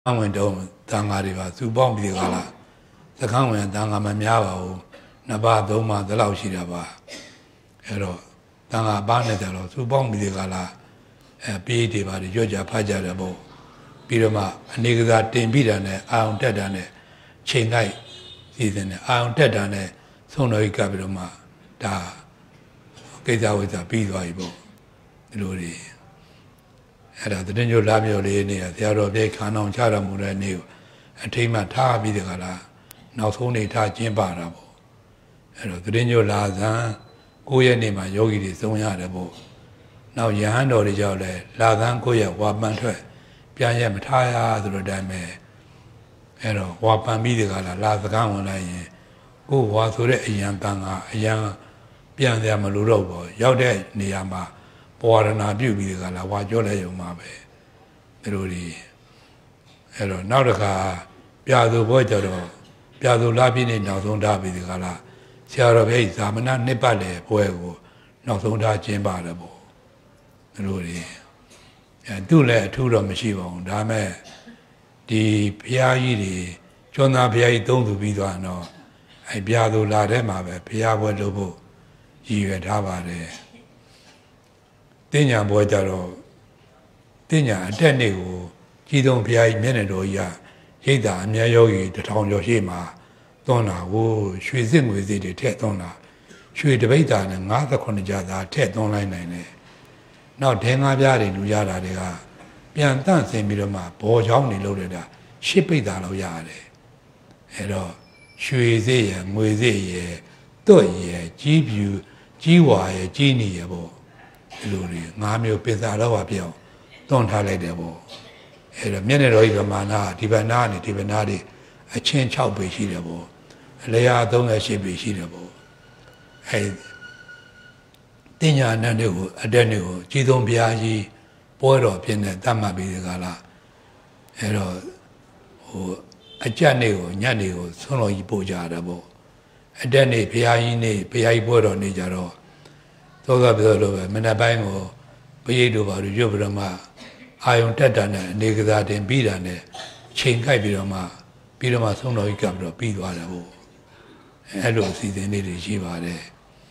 ဝင်တုံးတန်ဃာတွေပါသူပေါင်းပြီးကြလားသခန်းဝင်တန်ဃာမများပါဘူးနှစ်ပါးသုံးပါးဒီလောက်ရှိတာပါအဲ့တော့တန်ဃာပါနဲ့ကြတော့သူပေါင်းပြီးကြလားပြေးတွေပါရွတ်ကြဖတ်ကြတယ်ပေါ့ပြီးတော့မှအနေကစားတင်ပြီးတာနဲ့အာအောင်တက်တာနဲ့ချိန်လိုက်စီစဉ်တယ်အာအောင်တက်တာနဲ့ဆုံးတော်ကြီးကပ်ပြီးတော့မှဒါကိစ္စဝိစ္စပြီးသွားပြီပေါ့ဒီလိုတွေအဲ့ဒါတညိုလာမျိုးလေးနေဆရာတော်ပြေခါနောင်ချတော်မူတဲ့နေ့ကိုအထိမ်းမှထားပြီးတကလားနောက်ဆုံးနေထားကျင်းပတာပေါ့အဲ့တော့တညိုလာဇန်9ရက်နေ့မှာယောဂီတွေသုံးရတယ်ပေါ့နောက်ယဟန်တော်တွေကြောင့်လဲလာဇန်9ရက်ဝါပန်ထွက်ပြန်ရမထားရဆိုတော့တိုင်းပဲအဲ့တော့ဝါပန်ပြီးတကလားလာစကားဝင်လိုက်ရင်ကိုဝါဆိုတဲ့အရန်တန်ကအရန်ပြန်ရမလို့တော့ပေါ့ရောက်တဲ့နေရာမှာပဝရဏပြုပြီးတကလားဝါကြောလဲရုံမှာပဲဒီလိုတွေအဲ့တော့နောက်တစ်ခါပြာသူဘောကြတော့ပြာသူလာပြည့်နေနောက်ဆုံးထားပြီးတကလားဆရာတော်ဘုရားဇာမဏနှစ်ပတ်လေပွဲကိုနောက်ဆုံးထားကျင်းပါတယ်ပေါ့ဒီလိုတွေသူ့လည်းအထူးတော့မရှိပါဘူးဒါမဲ့ဒီဘုရားကြီးတွေကျွန်းသားဘုရားကြီးသုံးသူပြီးသွားတော့အဲပြာသူလာတဲ့မှာပဲဘုရားပွဲလုပ်ဖို့ရည်ရွယ်ထားပါတယ်တင်ညာပွဲကြတော့တင်ညာအတက်နေ့ကိုကြီးဆုံးဘုရားကြီးမျက်နှာတော်ကြီးကရိတ်တာအမြဲယောဂီ1000ကျော်ရှိမှသွန်းတာကိုရွှေစစ်ငွေစစ်တွေထည့်သွန်းတာရွှေတပိတ်တာနဲ့58ကျာသာထည့်သွန်းလိုက်နိုင်တယ်နောက်ဒဲငါးပြားတွေလူရတာတွေကပြန်တန့်ဆင်ပြီးတော့မှဘောချောင်းတွေလုပ်ရတာ10ပိတ်တာလောက်ရတယ်အဲတော့ရွှေစစ်ရငွေစစ်ရတွတ်ရကြီးပြူကြီးဝါရကြီးနေရပေါ့ဒီလိုတွေ5မျိုးပင်စာတော့ပြောင်းသွန်းထားလိုက်တယ်ပေါ့အဲတော့မျက်နှာတော်ကြီးဗမာနာဒီဗနာနဲ့ဒီဗနာတွေအချင်း6ပေရှိတယ်ပေါ့အလျာ38ပေရှိတယ်ပေါ့အဲတင်ညာနဲ့တွေကိုအတက်တွေကိုကြီးဆုံးဘုရားကြီးပွဲတော်ဖြစ်နေတတ်မှတ်ပြီးဒီကလာအဲတော့အကြက်နေကိုညက်နေကိုဆုံးတော်ကြီးပို့ကြတာပေါ့အတက်နေဘုရားကြီးနေဘုရားကြီးပွဲတော်နေကြတော့သောကပြောလို့ပဲမနေ့ပိုင်းကိုပရိတ်တို့ဘာလို့ရွတ်ပြီးတော့မှအာယုံတက်တာနဲ့အနေကစားတင်ပြီးတာနဲ့ချိန်ခိုက်ပြီးတော့မှဆုံးတော်ကြီးကပ်ပြီးတော့ပြီးသွားတယ်ပေါ့အဲ့လိုအစီအစဉ်လေးတွေရှိပါတယ်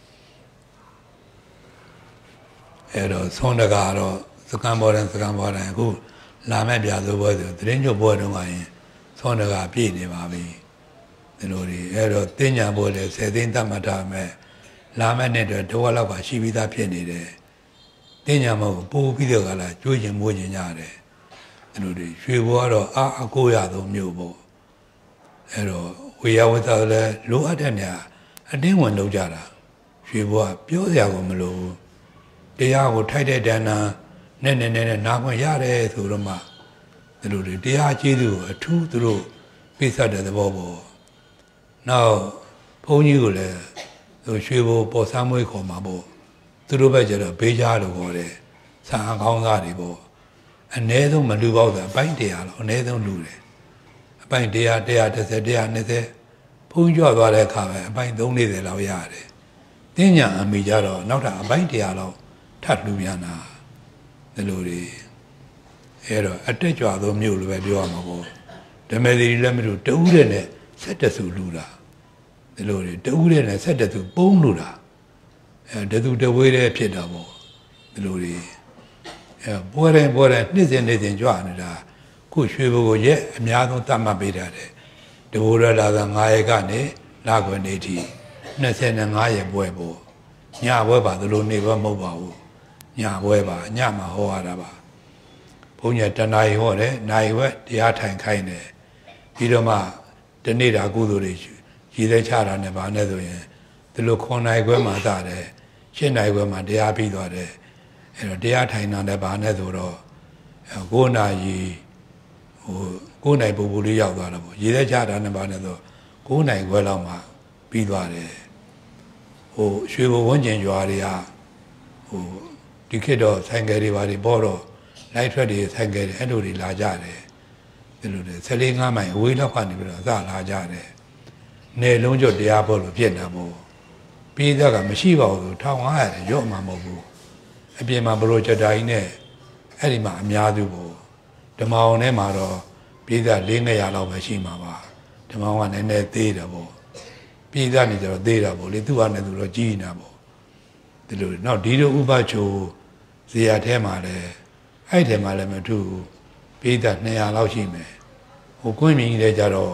အဲ့တော့ဆုံးတကတော့စကံပေါ်တယ်အခုလာမဲ့ပြဆိုပွဲဆိုသတင်းချုပ်ပွဲတုန်းကရင်ဆုံးတကပြည့်နေပါပြီဒီလိုတွေအဲ့တော့တင်ညာပွဲလေ10သိန်းတတ်မှတ်ထားမယ်လာမဲ့နဲ့တော့ဒဝလောက်ကရှိပြီးသားဖြစ်နေတယ်တင်ညာမဟုတ်ပိုးပြီးတော့ကလာကြွေးခြင်းမိုးခြင်းရတယ်ဒီလိုတွေရွှေဘွားတော့အကိုရသုံးမျိုးပေါ့အဲ့တော့ဝေယဝတ္တလည်းလိုအပ်တဲ့နေရာအတင်းဝင်လုပ်ကြတာရွှေဘွားပြောစရာကိုမလိုဘူးတရားကိုထိုက်တဲ့တဏ္ဍာနဲ့နာခွင့်ရတယ်ဆိုတော့မှဒီလိုတွေတရားကျေးဇူးကိုအထူးသူတို့ပြသတဲ့သဘောပေါ့နောက်ဘုန်းကြီးကိုလည်းရွှေဘိုပေါ်ဆမ်းမွေးခေါ်မှာပေါ့သူတို့ပဲကျတော့ဘေးကြားလို့ခေါ်တယ်ဆံအကောင်းသားတွေပေါ့အ ਨੇ ဆုံးမလူပေါက်တာအပိုင်း100လောက်အ ਨੇ ဆုံးလူတယ်အပိုင်း100 130 120ဘုန်းကြီးကြွသွားတဲ့အခါပဲအပိုင်း340လောက်ရတယ်တင်းညာအမိကြတော့နောက်တာအပိုင်း100လောက်ထပ်လူပြန်တာဒီလိုတွေအဲ့တော့အတက်ကြွသောမြို့လိုပဲပြောရမှာပေါ့ဓမ္မသီလည်းမလို့တဦးတဲ့နဲ့17စုလူတာဒီလိုတွေတဦးတဲ့နဲ့17စုပုံးလူတာတသူတဝေးတဲ့ဖြစ်တာပေါ့ဒီလိုတွေပွဲတိုင်းနှစ်စဉ်ကြွနေတာခုရွှေဘိုကိုရက်အများဆုံးတတ်မှတ်ပေးထားတယ်တဘိုးရလာက9ရက်ကနေလာခွင့်နေထိ25ရက်ပွဲပေါ့ညပွဲပါဒီလိုနေဘမဟုတ်ပါဘူးညပွဲပါညမှာဟောရတာပါဘုန်းကြီးတဏှာဟောတယ်နိုင်ဝက်တရားထိုင်ခိုင်းတယ်ပြီးတော့မှတနေ့တာကုသိုလ်တွေရည်သက်ချတာနဲ့ဗာနဲ့ဆိုရင်ဒီလို9နိုင်ခွဲမှာစတယ်10နိုင်ခွဲမှာတရားပြီးသွားတယ်အဲ့တော့တရားထိုင်တာနဲ့ဗာနဲ့ဆိုတော့9နာရီ9နိုင်ပူပူလေးရောက်သွားတာပေါ့ရည်သက်ချတာနဲ့ဗာနဲ့ဆို9နိုင်ခွဲလောက်မှာပြီးသွားတယ်ရွှေဘဝန်းကျင်ရွာတွေကဒီခေတ်တော့ဆိုင်ကယ်တွေပါတွေပေါ်တော့လိုက်ထွက်တွေဆိုင်ကယ်တွေအဲ့လိုတွေလာကြတယ်ဒီလိုတွေ14-15မိုင်အဝေးလောက်ကနေပြီးတော့စလာကြတယ်နယ်လုံးကျွတ်တရားပေါ်လို့ဖြစ်နေတာပေါ့ပြီးသားကမရှိပါဘူး1500ရော့မှာမဟုတ်ဘူးအပြင်မှာဘလိုချက်တာကြီးနဲ့အဲ့ဒီမှာအများစုပေါ့ဓမ္မအောင်ထဲမှာတော့ပပြည်သား400လောက်ပဲရှိမှာပါဓမ္မကလည်းနည်းသေးတယ်ပေါ့ပြည်သားနေကြတော့သေးတာပေါ့လေသူ့အနေနဲ့သူတော့ကြီးနေတာပေါ့ဒီလိုနောက်ဒီလိုဥပချိုဇေယထဲမှာလည်းအဲ့ထဲမှာလည်းမထူးပြည်သား200လောက်ရှိမယ်ဟိုကွင်းမြင်ကြီးလည်းကြတော့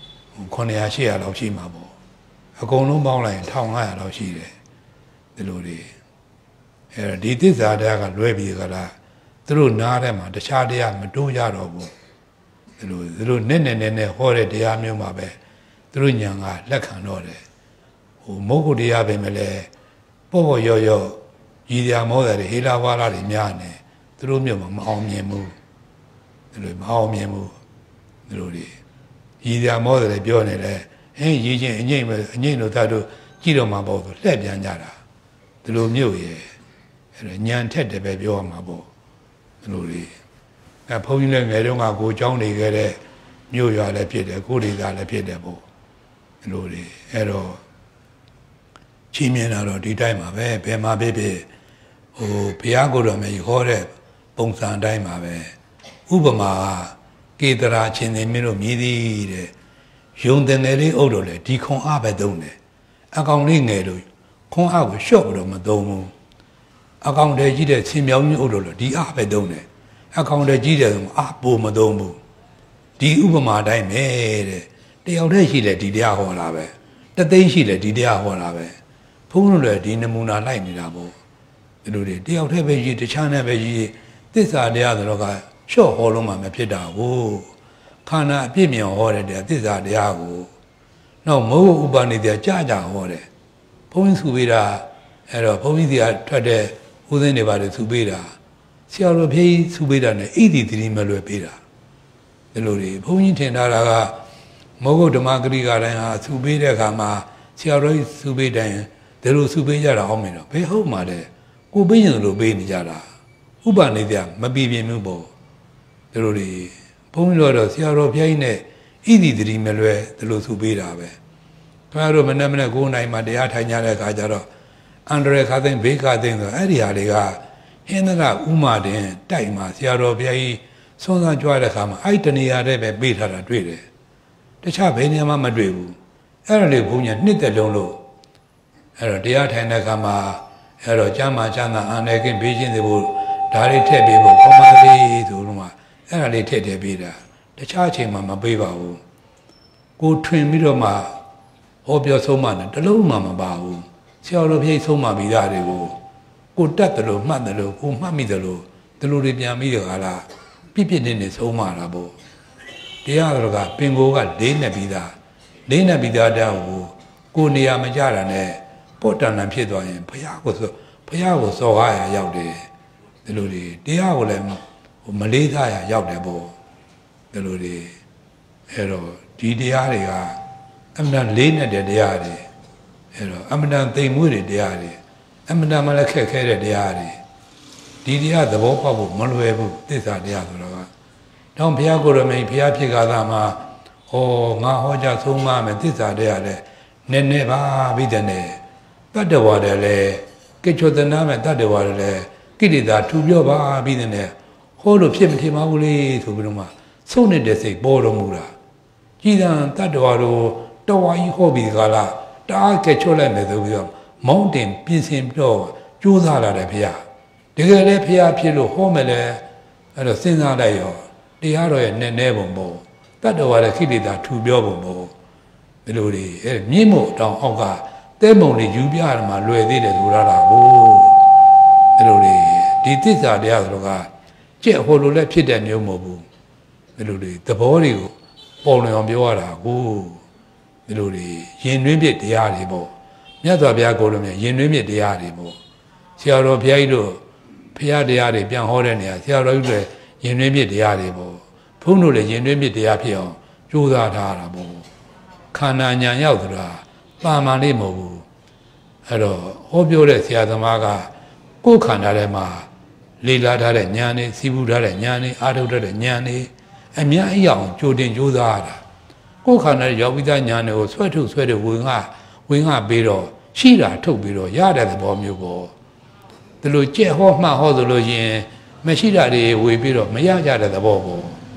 900 800လောက်ရှိမှာပေါ့အကုန်လုံးပေါင်းလိုက်ရင်1500လောက်ရှိတယ်ဒီလိုတွေအဲ့ဒီသစ္စာတရားကလွဲပြီးကြလားသူတို့နားထဲမှာတခြားတရားမတိုးကြတော့ဘူးဒီလိုနဲ့ဟောတဲ့တရားမျိုးမှာပဲသူတို့ညာကလက်ခံတော့တယ်ဟိုမဟုတ်တရားပဲမလဲပေါ့ရော့ရည်တရားမောတယ်ဟေလာဝါလာတွေများနေသူတို့မျိုးမှာမအောင်မြင်ဘူးဒီလိုမအောင်မြင်ဘူးဒီလိုတွေရည်တရားမောတယ်ပြောနေတယ်ဟင်းရည်ချင်းအငိမ့်တို့သားတို့ကြည့်တော့မှာပေါ့ဆိုလှည့်ပြန်ကြတာဒီလိုမျိုးရဲ့အဲ့ဒါညံထက်တယ်ပဲပြောရမှာပေါ့ဒီလိုတွေအဲဘုန်းကြီးလည်းငယ်တုန်းကကိုเจ้าနေခဲ့တဲ့မြို့ရွာလည်းဖြစ်တယ်ကိုဒေသလည်းဖြစ်တယ်ပေါ့ဒီလိုတွေအဲ့တော့ချီးမြှင့်တာတော့ဒီတိုင်းမှာပဲဘယ်မှာဖြစ်ဖြစ်ဟိုဘုရားကိုယ်တော်မြတ်ဟောတဲ့ပုံစံတိုင်းမှာပဲဥပမာကေတရာချင်းနေမင်းတို့မြည်သည်တဲ့ယုံတယ်လေးအုပ်တော့လေဒီခွန်အားပဲသုံးတယ်အကောင်လေးငယ်လို့ခွန်အားကိုလျှော့ပြီးတော့မသုံးဘူးအကောင်တည်းကြီးတဲ့ဆင်မြောင်းကြီးအုပ်တော့လို့ဒီအားပဲသုံးတယ်အကောင်တည်းကြီးတယ်ဆိုအားပိုမသုံးဘူးဒီဥပမာတိုင်းပဲတဲ့တယောက်တည်းရှိလေဒီတရားဟောတာပဲတသိန်းရှိလေဒီတရားဟောတာပဲဘုန်းတော်လည်းဒီနမူနာလိုက်နေတာပေါ့ဒီလိုတွေတယောက်တည်းပဲရှိတခြားနဲ့ပဲရှိသစ္စာတရားဆိုတော့ကလျှော့ဟောလုံးမှမဖြစ်တာကိုခန္ဓာအပြည့်မြင်ဟောတဲ့သစ္စာတရားကိုနောက်မဟုတ်ဥပနိဒေကြာကြာဟောတယ်ဘုန်းကြီးစုပေးတာအဲ့တော့ဘုန်းကြီးစီကထွက်တဲ့ဥစဉ်တွေပါတယ်စုပေးတာဆရာတော်ဖေးစုပေးတာနဲ့ဣတိတိမလွယ်ပေးတာဒီလိုတွေဘုန်းကြီးထင်ထားတာကမောဂုတ်ဓမ္မဂရိကတိုင်းဟာစုပေးတဲ့အခါမှာဆရာတော်ကြီးစုပေးတိုင်းဒီလိုစုပေးကြတာအောင်မယ်တော့ဘယ်ဟုတ်မှာလဲကိုပေးရင်လိုပေးနေကြတာဥပနိဒေမပြပြမှုပေါ့ဒီလိုတွေဘုန်းကြီးတော်ဆရာတော်ဖျားကြီးနဲ့ဣတိတိမလွယ်ဒီလိုစုပေးတာပဲခင်ဗျားတို့မနေ့9နိုင်မှတရားထိုင်ကြတဲ့အခါကျတော့အန္တရာယ်ခါသိမ်းဘေးခါသိမ်းဆိုအဲ့ဒီဟာတွေကဟင်းသရဥမာတင်တိုက်မှာဆရာတော်ဘုရားကြီးဆွမ်းစားကြွားတဲ့အခါမှာအဲ့တနေရာတည်းပဲပေးထားတာတွေ့တယ်တခြားဘယ်နေရာမှမတွေ့ဘူးအဲ့ဒါလေးဘုန်းကြီးနှစ်သက်လုံးလို့အဲ့တော့တရားထိုင်တဲ့အခါမှာအဲ့တော့ကျမ်းမာချမ်းသာအာနယ်ကင်းဘေးချင်းတွေဖို့ဒါလေးထည့်ပေးဖို့ခေါ်ပါသေးဆိုတော့အဲ့ဒါလေးထည့်ထည့်ပေးတာတခြားအချိန်မှာမပေးပါဘူးကိုထွင်ပြီးတော့မှဟောပြောဆုံးမနဲ့တလုံးမှမပါဘူးဆရာတော်ဘုရားဆုံးမပြီးသားတွေကိုကိုတတ်တယ်လို့မှတ်တယ်လို့ကိုမှတ်မိတယ်လို့ဒီလိုတွေပြန်ပြီးတော့ဟာလားပြစ်နေဆုံးမတာပေါ့တရားတော်ကပင်ကိုကလေးနဲ့ပြီးသားတရားကိုနေရာမကြတာနဲ့ပော့တန်တန်ဖြစ်သွားရင်ဘုရားကိုစော်ကားရရောက်တယ်ဒီလိုတွေတရားကိုလည်းမလေးစားရရောက်တယ်ပေါ့ဒီလိုတွေအဲ့တော့ဒီတရားတွေကအမှန်လေးနဲ့တဲ့တရားတွေအဲ့တော့အမှန်သိမ်မွေးတဲ့တရားတွေအမှန်မှလည်းခက်ခဲတဲ့တရားတွေဒီတရားသဘောပေါက်ဖို့မလွယ်ဘူးသစ္စာတရားဆိုတော့တော့ဘုရားကိုယ်တော်မြတ်ဘုရားဖြစ်ကားသားမှာဟောငါဟောကြားဆုံးမမယ်သစ္စာတရားလည်းနည်းနည်းပါပြီးတဲ့နဲ့တတ္တဝါတွေလည်းကိစ္ချောတနာမဲ့တတ္တဝါတွေလည်းကိလေသာထူပြောပါပြီးတဲ့နဲ့ဟောလို့ဖြစ်မထင်ပါဘူးလေဆိုပြီးတော့မှဆုံးနေတဲ့စိတ်ပေါ်တော်မူတာကြည်သာတတ္တဝါတို့တော်ဝါကြီးဟောပြီးကြလားတအားကဲချောလိုက်မယ်ဆိုပြီးတော့မောင်းတင်ပြင်ဆင်ပြီးတော့ကြိုးစားလာတယ်ဘုရားတကယ်လည်းဘုရားဖြစ်လို့ဟောမယ်လေအဲ့တော့စဉ်းစားလိုက်ရောတရားတော်ရဲ့နည်းနည်းပုံပေါ့တတ္တဝါရဲ့ခိလေသာထူပြောပုံပေါ့ဒီလိုတွေအဲ့မြင့်မို့တောင်အောက်ကတဲပုံလေးယူပြရမှာလွယ်သေးတယ်ဆိုရတာကိုဒီလိုတွေဒီသစ္စာတရားဆိုတော့ကကြက်ဟိုလိုလည်းဖြစ်တဲ့မျိုးမဟုတ်ဘူးဒီလိုတွေသဘောတွေကိုပေါ်လွင်အောင်ပြောရတာကိုဒီလိုတွေရင်တွင်းပြတရားတွေပေါ့မြတ်စွာဘုရားကိုယ်တော်မြတ်ရင်တွင်းပြတရားတွေပေါ့ဆရာတော်ဘုရားကြီးတို့ဘုရားတရားတွေပြန်ဟောတဲ့နေရာဆရာတော်ကြီးတွေရင်တွင်းပြတရားတွေပေါ့ဘုန်းတို့လည်းရင်တွင်းပြတရားဖြစ်အောင်ကြိုးစားထားတာပေါ့ခန္ဓာညာရောက်သလားပါမှန်လေးမဟုတ်ဘူးအဲ့တော့ဟောပြောတဲ့ဆရာသမားကကိုယ်ခန္ဓာထဲမှာလေလာထားတဲ့ဉာဏ်နဲ့စီးပူးထားတဲ့ဉာဏ်နဲ့အာထုတ်တဲ့ဉာဏ်နဲ့အများကြီးအောင်ကြိုတင်ကြိုးစားရတာကိုယ်ခန္ဓာရောက်ပြီးသားဉာဏ်တွေကိုဆွဲထုတ်ဝင်ငါပေးတော့ရှိတာထုတ်ပြီးတော့ရတဲ့သဘောမျိုးပေါ့ဒီလိုကြက်ဟောမှဟောဆိုလို့ရင်မရှိတာတွေဝေပြီးတော့မရကြတဲ့သဘောပေါ့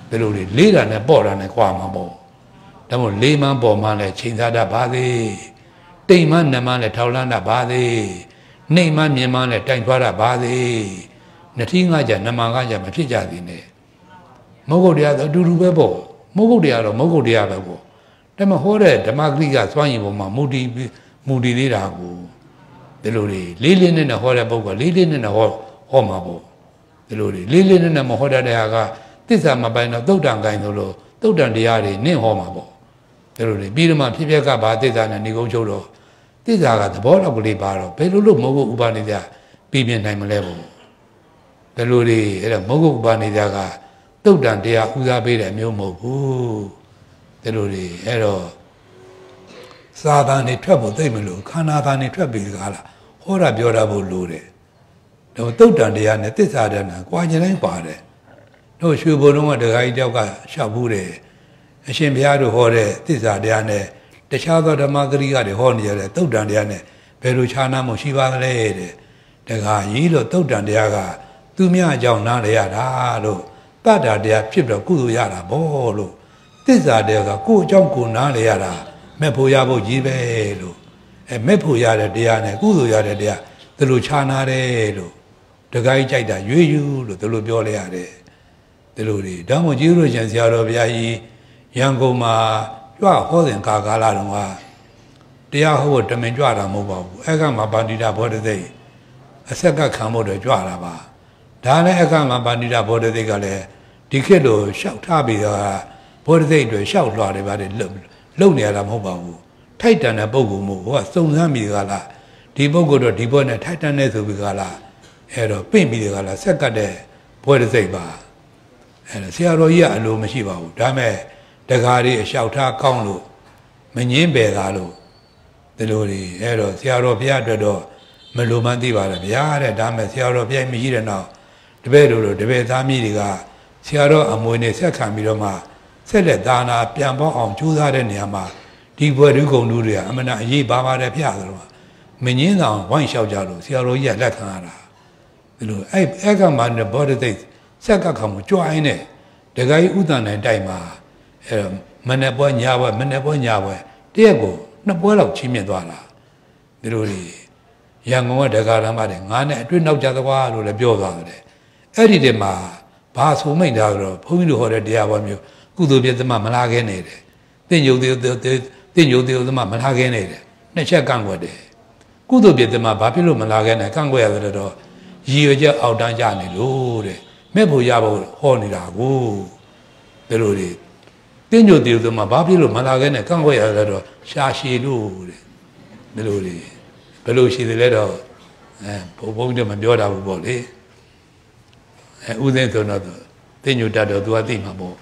ဒီလိုလေးတာနဲ့ပေါ့တာနဲ့ခွာမှာပေါ့ဒါမို့လေးမှန်းပေါ်မှလည်းချိန်စားတတ်ပါသေးတိမ်မှန်းနှမှန်းလည်းထောက်လန်းတတ်ပါသေးနှိမ်မှန်းမြင်မှန်းလည်းတိုင်ထွားတတ်ပါသေးနထီးငါကြနမန်ကကြမဖြစ်ကြသေးနဲ့မဟုတ်တရားတော့အတူတူပဲပေါ့မဟုတ်တရားတော့မဟုတ်တရားပဲပေါ့ဒါမှဟောတဲ့ဓမ္မဂရိကစွမ်းရည်ပေါ်မှာမူတည်သေးတာကိုဒီလိုလေးလေးနဲ့ဟောတဲ့ပုဂ္ဂိုလ်လေးလေးနဲ့ဟောမှာပေါ့ဒီလိုလေးလေးနဲ့မဟောတဲ့တရားကသစ္စာမပိုင်တော့သုတ်တန်ကိုင်းဆိုလို့သုတ်တန်တရားတွေနင့်ဟောမှာပေါ့ဒီလိုပြီးတော့မှဖြစ်ကဘာသစ္စာနဲ့နေကုန်းချုပ်တော့သစ္စာကသဘောတော့ကလေးပါတော့ဘယ်လိုလို့မဟုတ်ဘူးဥပနိဒပြပြနိုင်မလဲပေါ့ဒီလိုအဲ့ဒါမဟုတ်ဘူးဥပနိဒကသုတ်တန်တရားဦးစားပေးတယ်မျိုးမဟုတ်ဘူးဒီလိုအဲ့တော့စာသားနေထွက်ဖို့သိမလို့ခန္ဓာသားနေထွက်ပြီးကားလားဟောတာပြောတာဖို့လိုတယ်တော့သုတ်တန်တရားနဲ့သစ္စာတရားနဲ့ကြွားကျင်တိုင်းပါတယ်တို့ရွှေဘုံလုံးကဒကာကြီးတယောက်ကရှောက်ဘူးတယ်အရှင်ဘုရားတို့ဟောတဲ့သစ္စာတရားနဲ့တခြားသောဓမ္မဂရိကတွေဟောနေရတဲ့သုတ်တန်တရားနဲ့ဘယ်လိုခြားနာမှုရှိပါသလဲတဲ့ဒကာကြီးလို့သုတ်တန်တရားကသူမြအကြောင်းနားလေရတာလို့တတ္တာတရားဖြစ်တော့ကုသိုလ်ရတာဘောလို့သစ္စာတရားကကိုယ်အကြောင်းကိုနားလေရတာမဲ့ဖို့ရဖို့ကြီးပဲလို့မဲ့ဖို့ရတဲ့တရားနဲ့ကုသိုလ်ရတဲ့တရားဒီလိုခြားနာတယ်လို့ဒကာကြီးကြိုက်တာရွေးယူလို့ဒီလိုပြောလိုက်ရတယ်ဒီလိုဒါမှမဟုတ်ကျေးဇူးရှင်ဆရာတော်ဘုရားကြီးရန်ကုန်မှာကြွဟောစဉ်ကာလတုန်းကတရားဟောဖို့တမင်ကြွတာမဟုတ်ပါဘူးအဲ့ကမှာပါဏိတာဘောဓသိအဆက်ကခံဖို့တော့ကြွတာပါဒါလည်းအဲ့ကမှာပါဏိတာဘောဓသိကလည်းဒီခေတ်လိုလျှောက်ထားပြီးတော့ဘောဓသိတွေလျှောက်လွှာတွေပါတယ်လုံနေရတာမဟုတ်ပါဘူးထိုက်တန်တဲ့ပုဂ္ဂိုလ်မျိုးဟောစုံစမ်းပြီးကလားဒီပုဂ္ဂိုလ်တော့ဒီဘက်နဲ့ထိုက်တန်တဲ့ဆိုပြီးကလားအဲ့တော့ပြင့်ပြီးကလားဆက်ကတ်တဲ့ဘောဓသိပါအဲ့ဒါဆရာတော်ကြီးကအလိုမရှိပါဘူးဒါမဲ့တခါလေးအလျှောက်ထားကောင်းလို့မငင်းပယ်သားလို့ဒီလိုအဲ့တော့ဆရာတော်ဘုရားအတွက်တော့မလိုမှန်းသိပါလားဗျာတဲ့ဒါမဲ့ဆရာတော်ဘုရားမရှိတဲ့နောက်တပည့်တို့တပည့်သားမိတွေကဆရာတော်အမွေနဲ့ဆက်ခံပြီးတော့မှဆက်လက်ဒါနာပြန်ပေါအောင်ကြိုးစားတဲ့နေရာမှာဒီဘွယ်ဒုက္ကုံတို့တွေကအမှန်အရေးပါပါတယ်ဖျားဆိုတော့မငင်းဆောင်ဝိုင်းလျှောက်ကြလို့ဆရာတော်ကြီးကလက်ခံရတာဒီလိုအဲ့ကမှနဲ့ဘောဓသိဆက်ကခံမှုကြွိုင်းနဲ့ဒကာကြီးဥဒ္ဒနိုင်တိုက်မှာအဲ့မနေ့ပွဲညပွဲမနေ့ပွဲညပွဲတရက်ကိုနှစ်ပွဲလောက်ချင်းမြင့်သွားတာဒီလိုရန်ကုန်ကဒကာရမ်းပါတယ်ငါနဲ့အတွင်းနောက်ကြသကွာလို့လည်းပြောသွားတယ်အဲ့ဒီတည်းမှာဘာဆိုမိတ်တာဆိုတော့ဘုန်းကြီးတို့ဟောတဲ့တရားပေါ်မျိုးကုသိုလ်ပြသမမလာခဲနေတယ်တင့်ညုံသေးသမမလာခဲနေတယ်နှစ်ချက်ကန့်ွက်တယ်ကုသိုလ်ပြသမဘာဖြစ်လို့မလာခဲနဲ့ကန့်ွက်ရတယ်တော့ရည်ရွယ်ချက်အောက်တန်းကြနေလို့တဲ့မဲ့ဖို့ရဖို့ဟောနေတာကိုဒီလိုတင့်ညုံသေးသမဘာဖြစ်လို့မလာခဲနဲ့ကန့်ွက်ရတယ်တော့ရှာရှည်လို့တဲ့ဒီလိုဘယ်လိုရှိတယ်လဲတော့ဘုန်းကြီးတို့မပြောတာဘူးပေါ့လေဥစဉ်ဆိုတော့တညွတ်တတ်တော့သူကသိမှာပေါ့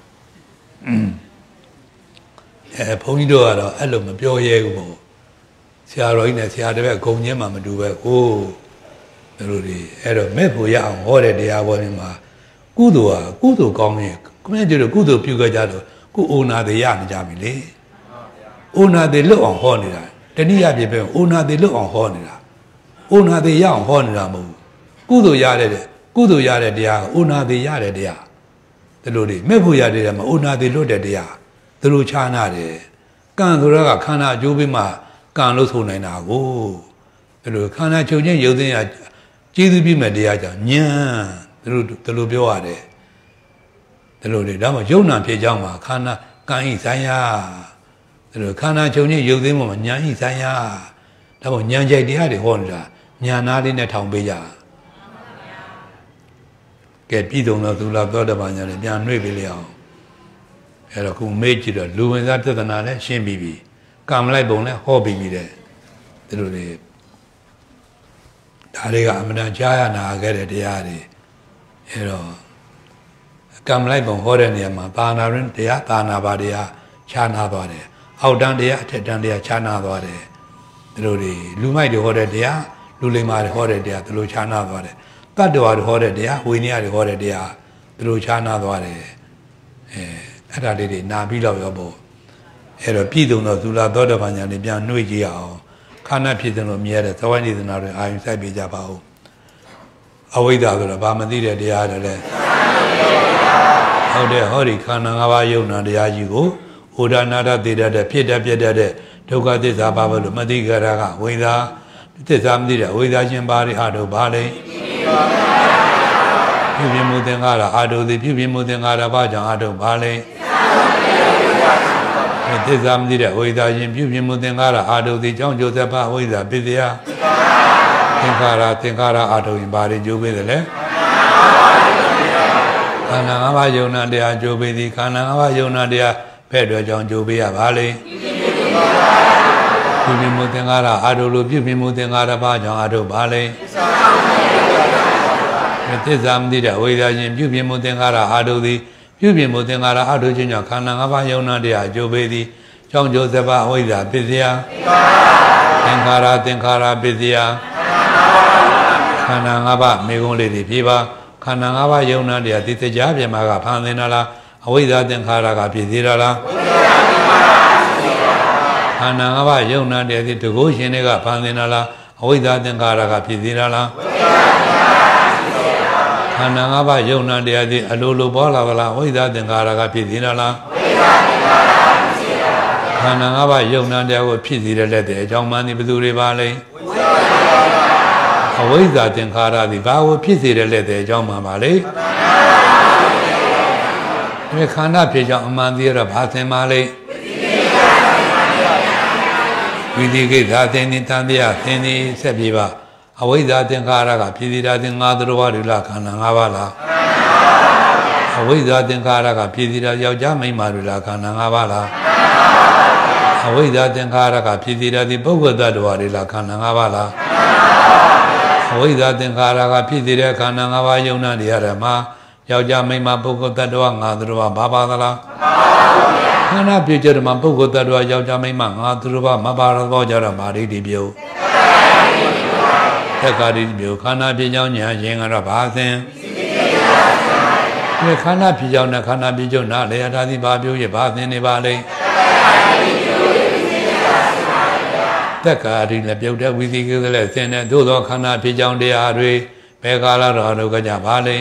ဘုန်းကြီးတို့ကတော့အဲ့လိုမပြောရဲဘူးပေါ့ဆရာတော်ကြီးနဲ့ဆရာတပည့်ဂုံချင်းမှမတူပဲကိုတို့လိုအဲ့တော့မဲ့ဖို့ရအောင်ဟောတဲ့တရားပေါ်မှာကုသိုလ်ကောင်းရင်ခမင်းတို့ကုသိုလ်ပြုကြကြတော့ကုအိုနာတွေရနေကြပြီလေအိုနာတွေလွတ်အောင်ဟောနေတာတနည်းအားဖြင့်ပဲအိုနာတွေလွတ်အောင်ဟောနေတာအိုနာတွေရအောင်ဟောနေတာမဟုတ်ဘူးကုသိုလ်ရတဲ့တရားအိုနာတွေရတဲ့တရားဒီလိုမဲ့ဖို့ရတဲ့တရားမှာအိုနာတွေလွတ်တဲ့တရားဒီလိုခြားနာတယ်ကံဆိုတော့ကခန္ဓာအကျိုးပေးမှကံလို့ဆိုနိုင်တာကိုဒီလိုခန္ဓာချုပ်ချင်းရုပ်သိမ်းရကျေးဇူးပြုမဲ့တရားကြောင့်ဉာဏ်ဒီလိုပြောရတယ်ဒီလိုဒါမှယုံနာဖြစ်ကြောင်းမှာခန္ဓာကံဤဆိုင်ရာဒီလိုခန္ဓာချုပ်ချင်းရုပ်သိမ်းမှဉာဏ်ဤဆိုင်ရာဒါမှဉာဏ်ကြိုက်တရားတွေဟောနေတာဉာဏ်နာလေးနဲ့ထောင်ပေးကြကဲပြည်စုံတော့သူလာသောတပန်ညာလည်းပြန်နှွေ့ပေးလေအောင်အဲ့တော့ခုမေ့ကြည့်တော့လူဝင်စားပြဿနာလည်းရှင်းပြီးပြီကံမလိုက်ပုံလည်းဟောပြီးပြီတဲ့ဒီလိုဒါတွေကအမှန်တန်ကြားရနာခဲ့တဲ့တရားတွေအဲ့တော့ကံမလိုက်ပုံဟောတဲ့နေရာမှာပါဏာရင်တရားသာနာပါတရားခြားနာသွားတယ်အောက်တန်းတရားအထက်တန်းတရားခြားနာသွားတယ်ဒီလိုလူမိုက်တွေဟောတဲ့တရားလူလိမ္မာတွေဟောတဲ့တရားဒီလိုခြားနာသွားတယ်တတ္တဝါတွေဟောတဲ့တရားဝိနည်းတွေဟောတဲ့တရားဒီလိုခြားနာသွားတယ်အဲ့ဒါလေးတွေနာပြီးတော့ရောပေါ့အဲ့တော့ပြည်စုံသောသုလာသောတပန်ညာတွေပြန်နှွေ့ကြည့်အောင်ခန္ဓာဖြစ်တဲ့လို့မြဲတဲ့သဝိနေသနာတွေအာရုံစိုက်ပေးကြပါဦးအဝိဇ္ဇာဆိုတော့ဘာမသိတဲ့တရားတွေလဲဟုတ်တယ်ဟောဒီခန္ဓာ၅ပါးယုံနာတရားကြီးကိုဩဒါနာတသေတတ်တဲ့ဖြစ်တတ်ပြတ်တတ်တဲ့ဒုက္ခသစ္စာပါဘလို့မသိကြတာကဝိသာသစ္စာမသိတဲ့ဝိသာချင်းပါရိအတုပါလေပြုပြင်မှုသင်္ခါရအာတုသည်ပြုပြင်မှုသင်္ခါရဘာကြောင့်အာတုပါလေသစ္စာမသိတဲ့ဝိသာချင်းပြုပြင်မှုသင်္ခါရအာတုသည်ကြောင့်ကျိုးသက်ပါဝိသာပစ္စယသင်္ခါရအာတုရင်ပါရင်ကျိုးပေးတယ်လေခန္ဓာ၅ပါးယုံနာတရားကျိုးပေးသည်ခန္ဓာ၅ပါးယုံနာတရားဖဲ့တော်ကြောင့်ကျိုးပေးရပါလေပြုပြင်မှုသင်္ခါရအာတုလို့ပြုပြင်မှုသင်္ခါရဘာကြောင့်အာတုပါလေသစ္စာမသိတဲ့ဝိသာချင်းပြုပြင်မှုသင်္ခါရအာတုသည်ပြုပြင်မှုသင်္ခါရအာတုခြင်းကြောင့်ခန္ဓာ၅ပါးယုံနာတရားကျိုးပေးသည်ကြောင့်ကျိုးစပါဝိဇ္ဇာပစ္စယသင်္ခါရပစ္စယခန္ဓာ၅ပါးမေကုံးလေးတွေပြေပါခန္ဓာ၅ပါးယုံနာတရားတိတရားပြမကဖန်သင်တာလားအဝိဇ္ဇာသင်္ခါရကဖြစ်သေးတာလားခန္ဓာ၅ပါးယုံနာတရားဒီတကုရှင်တွေကဖန်သင်တာလားအဝိဇ္ဇာသင်္ခါရကဖြစ်သေးတာလားခန္ဓာ၅ပါးယုံနာတရားဒီအလိုလိုပေါ်လာပါလားအဝိဇ္ဇာသင်္ခါရကဖြစ်သေးတာလားခန္ဓာ၅ပါးယုံနာတရားကိုဖြစ်စေတဲ့လက်တဲ့အကြောင်းမှန်ဒီဘယ်သူတွေပါလဲအဝိဇ္ဇာသင်္ခါရသည်ဘာကိုဖြစ်စေတဲ့လက်တဲ့အကြောင်းမှန်ပါလေဒီခန္ဓာဖြစ်ကြောင်းအမှန်တရားတော့ဘာသင်ပါလဲဝိသိကိသာသင်္နိတန်တရားသင်္နိဆက်ပြပါအဝိဇ္ဇာသင်္ခါရကဖြစ်စေတာသင်ငါးသတ္တဝါတွေလားခန္ဓာ၅ပါးလားအဝိဇ္ဇာသင်္ခါရကဖြစ်စေတာယောက်ျားမိန်းမတွေလားခန္ဓာ၅ပါးလားအဝိဇ္ဇာသင်္ခါရကဖြစ်စေတာဒီပုဂ္ဂိုလ်တ attva တွေလားခန္ဓာ၅ပါးလားအဝိဇ္ဇာသင်္ခါရကဖြစ်စေတဲ့ခန္ဓာ၅ပါးယုံနာတရားဓမ္မယောက်ျားမိန်းမပုဂ္ဂိုလ်တ attva ငါသတ္တဝါဘာပါသလားခန္ဓာပြည့်ကြဓမ္မပုဂ္ဂိုလ်တ attva ယောက်ျားမိန်းမငါသတ္တဝါမပါတော့ကြတော့မာရိတိပြုသက္ကာရိတိပြုခန္ဓာပြည့်ကြောင်းညာရင်ကတော့ဘာသင်ဒီခန္ဓာပြည့်ကြောင်းနဲ့ခန္ဓာပြည့်ကျုံနာလေအထာတိဘာပြုရဲ့ဘာသင်နေပါလဲသက္ကာရိလည်းပြုတ်တဲ့ဝိသိကိလည်းသင်တဲ့သို့သောခန္ဓာဖြစ်ကြောင်းတရားတွေဘယ်ကာလတော်တို့ကကြပါလဲ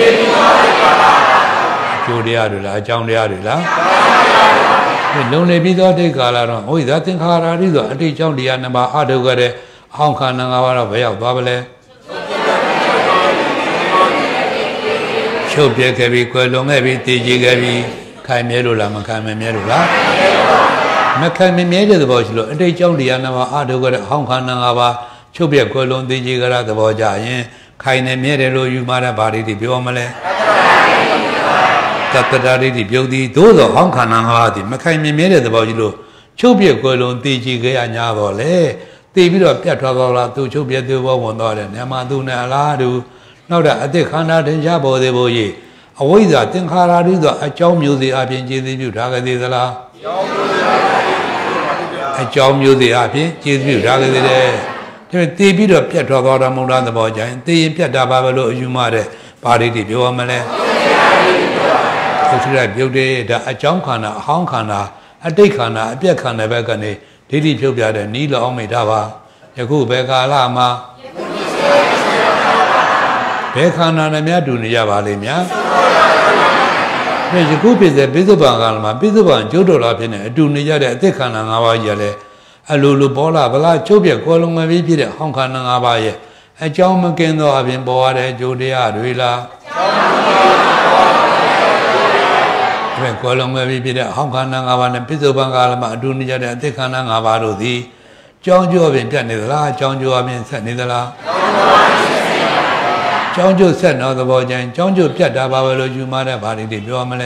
ကျိုးတရားတွေလားအကြောင်းတရားတွေလားလုံနေပြီးသောဒိဋ္ဌကာလတော့ဝိဇ္ဇာသင်္ခါရရိဆိုအတိတ်ကြောင့်တရားနှစ်ပါးအထုတ်ကြတဲ့အောင်းခန္ဓာ၅ပါးတော့ဘယ်ရောက်သွားပါလဲချုပ်ပြဲခဲ့ပြီးကွယ်လွန်ခဲ့ပြီးတည်ကြည်ခဲ့ပြီးခိုင်မြဲလို့လားမခိုင်မြဲလို့လားမခိုင်မြဲတဲ့သဘောရှိလို့အတိတ်ကြောင့်တရားနှစ်ပါးအထုတ်ကြတဲ့အောင်းခန္ဓာ၅ပါးချုပ်ပြဲကွယ်လွန်တည်ကြည်ကြတဲ့သဘောကြရင်ခိုင်နေမြဲတယ်လို့ယူမှာတဲ့ဗာရိတိပြောမလဲတတ္တရာရိတိပြုတ်သည်သို့သောအောင်းခန္ဓာ၅ပါးသည်မခိုင်မြဲတဲ့သဘောရှိလို့ချုပ်ပြဲကွယ်လွန်တည်ကြည်ခဲ့ရညာတော့လေတည်ပြီးတော့ပြတ်သွားတော့လားသူချုပ်ပြဲသူဘောဝင်သွားတယ်နေမှာသူနဲ့အလားတူနောက်တဲ့အတိတ်ခန္ဓာတင်ရှားပေါ်သေးဖို့ရေးအဝိဇ္ဇာသင်္ခါရရိဆိုအကြောင်းမျိုးစေအပြင်ကျေသိပြုထားကြသေးသလားအကြောင်းမျိုးစေအပြင်ကျေသိပြုထားကြသေးတယ်ဒါတည်ပြီးတော့ပြတ်သွားတာမဟုတ်လားသဘောကြရင်တည်ရင်ပြတ်တာပါပဲလို့အယူမှတဲ့ပါဠိတိပြောရမလဲသူရပြုတ်တဲ့ဒါအကြောင်းခန္ဓာအဟောင်းခန္ဓာအတိတ်ခန္ဓာအပြက်ခန္ဓာဘက်ကနေဒိဋ္ဌိဖြုတ်ပြတဲ့နီးလောင်းမိတာပါယခုဘယ်ကာလမှာဘယ်ခန္ဓာနဲ့များတူနေရပါလိမ့်များယခုဖြစ်တဲ့ပိဿုပံကာလမှာပိဿုပံကျိုးတော်လာဖြစ်နေအတူနေကြတဲ့အသစ်ခန္ဓာ၅ပါးကြီးလည်းအလိုလိုပေါ်လာဗလားချုပ်ပြက်ကောလုံးငယ်ပြီးဖြစ်တဲ့ဟောင်းခန္ဓာ၅ပါးရဲ့အကြောင်းမကင်းသောအပြင်ပေါ်ရတဲ့ကျိုးတရားတွေလားဒီကောလုံးငယ်ပြီးဖြစ်တဲ့ဟောင်းခန္ဓာ၅ပါးနဲ့ပိဿုပံကာလမှာအတူနေကြတဲ့အသစ်ခန္ဓာ၅ပါးတို့သည်ကြောင်းကျိုးအပြင်ပြတ်နေသလားကြောင်းကျိုးအပြင်ဆက်နေသလားကြောင်းကျိုးဆက်တော့သဘောကျရင်ကြောင်းကျိုးပြတ်တာပါပဲလို့ယူမှာတဲ့ဗာလိတိပြောမလဲ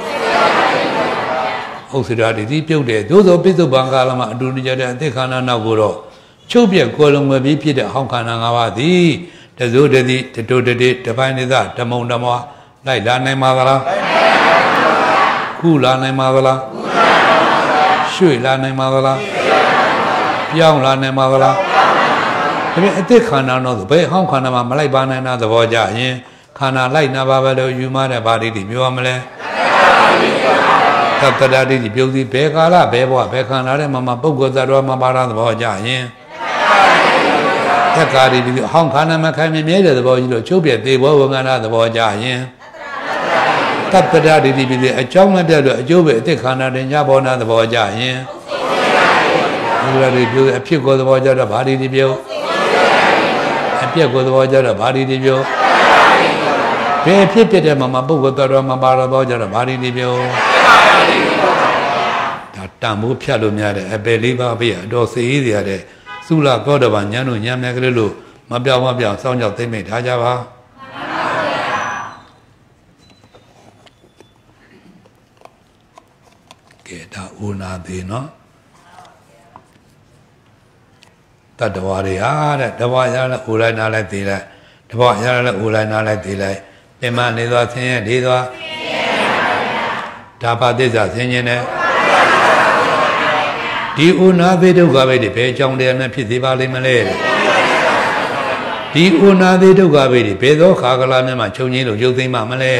ဥစ္စာတိပြုတ်တယ်သို့သောပိဿုပံကာလမှာအတူနေကြတဲ့အသစ်ခန္ဓာနောက်ကိုတော့ချုပ်ပြက်ကိုလုံးဝပြီးဖြစ်တဲ့ဟောင်းခန္ဓာ၅ပါးသည်တစိုးတတိတတုတတိတပိုင်းနေသဓမ္မုံဓမ္မလိုက်လာနိုင်ပါသလားခုလာနိုင်ပါသလားရွှေ့လာနိုင်ပါသလားပြောင်းလာနိုင်ပါသလားဒါပေမဲ့အသစ်ခန္ဓာတော့ဘယ်ဟောင်းခန္ဓာမှာမလိုက်ပါနိုင်တာသဘောကြရင်ခန္ဓာလိုက်နာပါပဲလို့ယူမှာတဲ့ဗာလိတိပြောမလဲသတ္တရာတိပြုတ်သည်ဘယ်ကာလဘယ်ဘဝဘယ်ခန္ဓာထဲမှာပုဂ္ဂိုလ်သတ္တဝါမှာပါတာသဘောကြရင်သက္ကာရိတိဟောင်းခန္ဓာမှာခိုင်မြဲတဲ့သဘောကြီးလို့ချုပ်ပြသေးဘောဝကန္တာသဘောကြရင်တတရဒီဒီပြည်အကြောင်းနဲ့တဲ့အကျိုးပဲအသက်ခန္ဓာတင်ညာဘောနာသဘောကြရင်ဘုရားတွေပြောအဖြစ်ကိုသဘောကြတော့ဘာဒီပြောအပြက်ကိုသဘောကြတော့ဘာဒီပြောဘယ်ဖြစ်ဖြစ်တဲ့မှာပုဂ္ဂိုလ်တော်မှာပါတော့ကြတော့ဘာဒီပြောဒါတန်ဖိုးဖြတ်လို့များတဲ့အပယ်လေးပါးပြအတော်စေးရတဲ့သုလသောတပန်ဉာဏ်တို့ဉာဏ်မဲ့ကလေးလို့မပြောင်းစောင်းကြောက်သိမ့်မိထားကြပါကဲဒါဦးနာသေးနော်တတ္တဝါတွေဟာတဲ့တဘွားရလဲဦးလိုက်နာလိုက်သေးလိုက်တဘွားရလဲဦးလိုက်နာလိုက်သေးလိုက်ပြမနေသွားဆင်းရဲနေသွားဒါပါသစ္စာဆင်းရဲနေဒီဥနာသေးဒုက္ခပဲဒီဘယ်ကြောင့်တည်းနဲ့ဖြစ်သေးပါလိမ့်မလဲဒီဥနာသေးဒုက္ခပဲဒီဘယ်သောခါကလာမြတ်မှာခြုံငင်းလို့ရုပ်သိမ်းမှမလဲ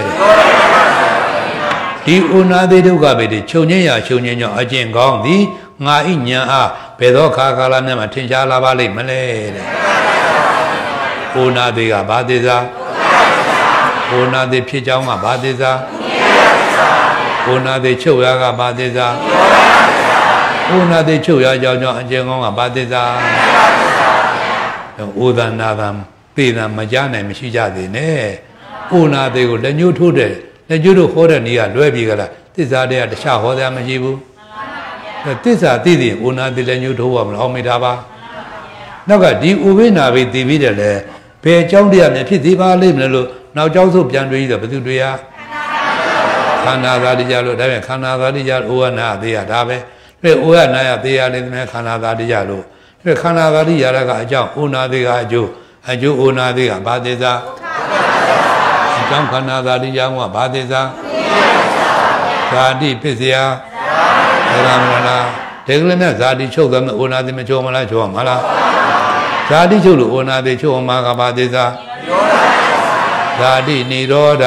ဒီဥနာသေးဒုက္ခပဲဒီခြုံငင်းရာခြုံငင်းကြောင့်အကျင့်ကောင်းသည်ငါဤညာအားဘယ်သောခါကလာမြတ်မှာထင်ရှားလာပါလိမ့်မလဲတဲ့ဥနာသေးကဘာသေးစားဥနာသေးဖြစ်ကြောင်းကဘာသေးစားဥနာသေးချုပ်ရကဘာသေးစားဥနာသေးချုပ်ရကြောင်းအကျင့်ကောင်းကဘာသေးစားဥဒနာသံပေသံမကြားနိုင်မရှိကြသေးနဲ့ဥနာသေးကိုလက်ညှိုးထိုးတယ်လက်ညှိုးတို့ဟောတဲ့နေရာလွဲပြီးကြလားသစ္စာတရားတခြားဟောတာမရှိဘူးသစ္စာသိသိဥနာသေးလက်ညှိုးထိုးပါမလားအောင်မိတာပါနောက်ကဒီဥပိနာဘိသိပြီးတယ်လေဘယ်အကြောင်းတရားများဖြစ်သေးပါလိမ့်မလို့နောက်ကြောင်းစုပြန်တွေးတော့ဘယ်သူတွေရခန္ဓာသာတိကြလို့ဒါပြန်ခန္ဓာသာတိကြလို့ဩဝနာသေးရဒါပဲတွေ့ဩဝနာရသေးရလိမ့်မယ်ခန္ဓာသာတိကြလို့တွေ့ခန္ဓာသာတိရတာကအကြောင်းဩနာသေးကအကျိုးဩနာသေးကဘာသေးစားအကြောင်းခန္ဓာသာတိကြောင့်ကဘာသေးစားဇာတိဖြစ်เสียဘယ်လားမလားဒီကလေးနဲ့ဇာတိချုပ်သွားမယ်ဩနာသေးမချုပ်မလားချုပ်မလားဇာတိချုပ်လို့ဩနာသေးချုပ်မှာကဘာသေးစားဇာတိនិရောဓ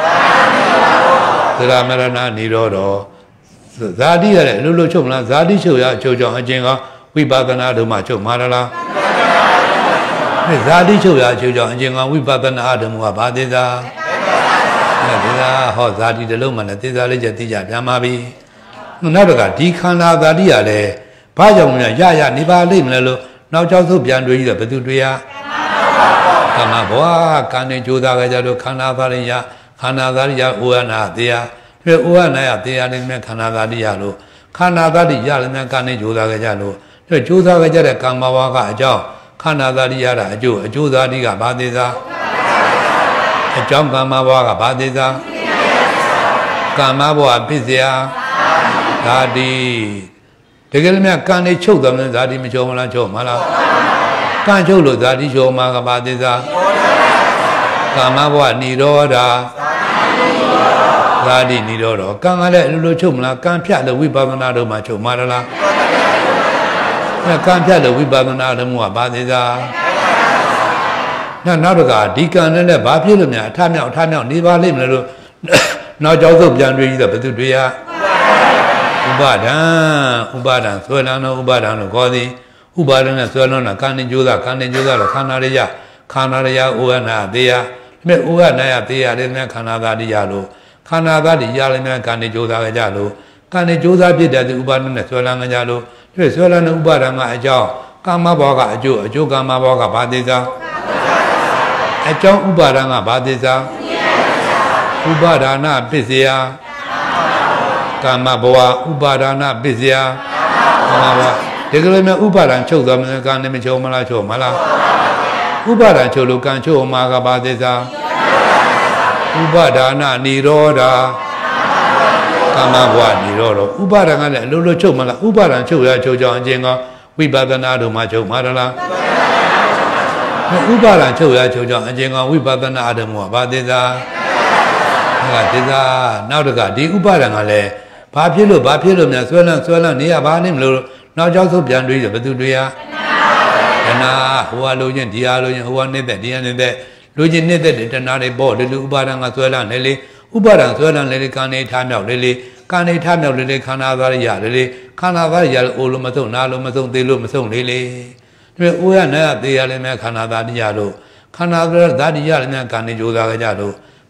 သရမရဏនិရောဓဇာတိရတယ်လို့လို့ချုပ်မလားဇာတိချုပ်ရချုပ်ကြောင့်အကျင့်ကဝိပဿနာတို့မှချုပ်မှာလားဇာတိချုပ်ရချုပ်ကြောင့်အကျင့်ကဝိပဿနာတို့ကဘာသေးစားသေသာဟောဇာတိတလုံးမှလည်းသေသာလေးချက်သိကြပြန်ပါပြီနောက်တော့ကဒီခန္ဓာဇာတိရလဲဘာကြောင့်လဲရနေပါလိမ့်မလဲလို့နောက်ကြောက်ဆုံးပြန်တွေးပြီးတော့ဘယ်သူတွေးရကမ္မဘဝကံနဲ့ကြိုးစားကြကြလို့ခန္ဓာသာရိယခန္ဓာသာရိယဩဝနာတရားတွေ့ဩဝနာရတရားလေးနဲ့ခန္ဓာသာရိယလို့ခန္ဓာသာရိယလည်းနဲ့ကံနဲ့ကြိုးစားကြကြလို့တွေ့ကြိုးစားကြတဲ့ကမ္မဘဝကအကြောင်းခန္ဓာသာရိယတာအကျိုးသာတိကဘာသေးစားအကြောင်းကမ္မဘဝကဘာသေးစားကမ္မဘဝဖြစ်เสียဓာတိတကယ်လို့များကံနဲ့ချုပ်သွားမယ်ဇာတိမချုပ်မလားချုပ်မလားကံချုပ်လို့ဇာတိချုပ်မှာကဘာသေးစားကာမဘဝនិရောဓဇာတိនិရောဓကံကလည်းအလိုလိုချုပ်မလားကံဖြတ်လို့ဝိပဿနာတို့မှာချုပ်မှာလားကံဖြတ်လို့ဝိပဿနာတို့ကဘာသေးစားနောက်တစ်ခါဒီကံနဲ့ဘာဖြစ်လို့များအထမြောက်နေပါလိမ့်မလို့နောက်ကြောက်ဆုံးပြန်တွေးပြီးတော့ဘယ်သူတွေရဥပါဒံဆွဲလန်းတော့ဥပါဒံလို့ခေါ်သည်ဥပါဒံနဲ့ဆွဲလန်းတာကံနဲ့ကြိုးစားတော့ခန္ဓာရယဩဝနာတရားမြဲဩဝနာယတရားလေးနဲ့ခန္ဓာသာတိရလို့ခန္ဓာသာတိရလည်းနဲ့ကံနဲ့ကြိုးစားကြလို့ကံနဲ့ကြိုးစားဖြစ်တဲ့ဥပါဒံနဲ့ဆွဲလန်းကြလို့တွေ့ဆွဲလန်းတဲ့ဥပါဒံကအကြောင်းကာမဘောကအကျိုးကာမဘောကဘာသေးစားအကြောင်းဥပါဒံကဘာသေးစားဥပါဒနာပစ္စယကာမဘဝဥပါဒနာပစ္စယကာမဘဝဒီကလေးမျိုးဥပါဒံချုပ်သွားမယ်ကံနဲ့မချုပ်မလားချုပ်မလားဥပါဒံချုပ်လို့ကံချုပ်မှာကဘာသေးစားဥပါဒနာនិရောဓကာမဘဝនិရောဓဥပါဒံကလည်းအလိုလိုချုပ်မလားဥပါဒံချုပ်ရချုပ်ကြောင်းအကျင့်ကဝိပဿနာတို့မှာချုပ်မှာလားဥပါဒံချုပ်ရချုပ်ကြောင်းအကျင့်ကဝိပဿနာတို့မှာဘာသေးစားသေသာနောက်တကဒီဥပါဒံကလည်းဘာဖြစ်လို့များဆွဲလန်းနေရပါလိမ့်မလို့နောက်ကြောက်ဆုံးပြန်တွေးတယ်ဘယ်သူတွေရတဏှာဟိုဟာလိုချင်ဒီဟာလိုချင်ဟိုဟာနေတဲ့ဒီဟာနေတဲ့လိုချင်နေတဲ့တဏှာတွေပေါ့ဒီလိုဥပါဒံကဆွဲလန်းလေဥပါဒံဆွဲလန်းလေကံနေထားမြောက်လေကံနေထားမြောက်လေခန္ဓာသားရလေခန္ဓာသားရအိုလိုမဆုံးနာလိုမဆုံးသေးလို့မဆုံးလေဒီအိုရနာသေးရလည်းမဲ့ခန္ဓာသားရလို့ခန္ဓာသားရလည်းမဲ့ကံနေကြိုးစားကြလို့က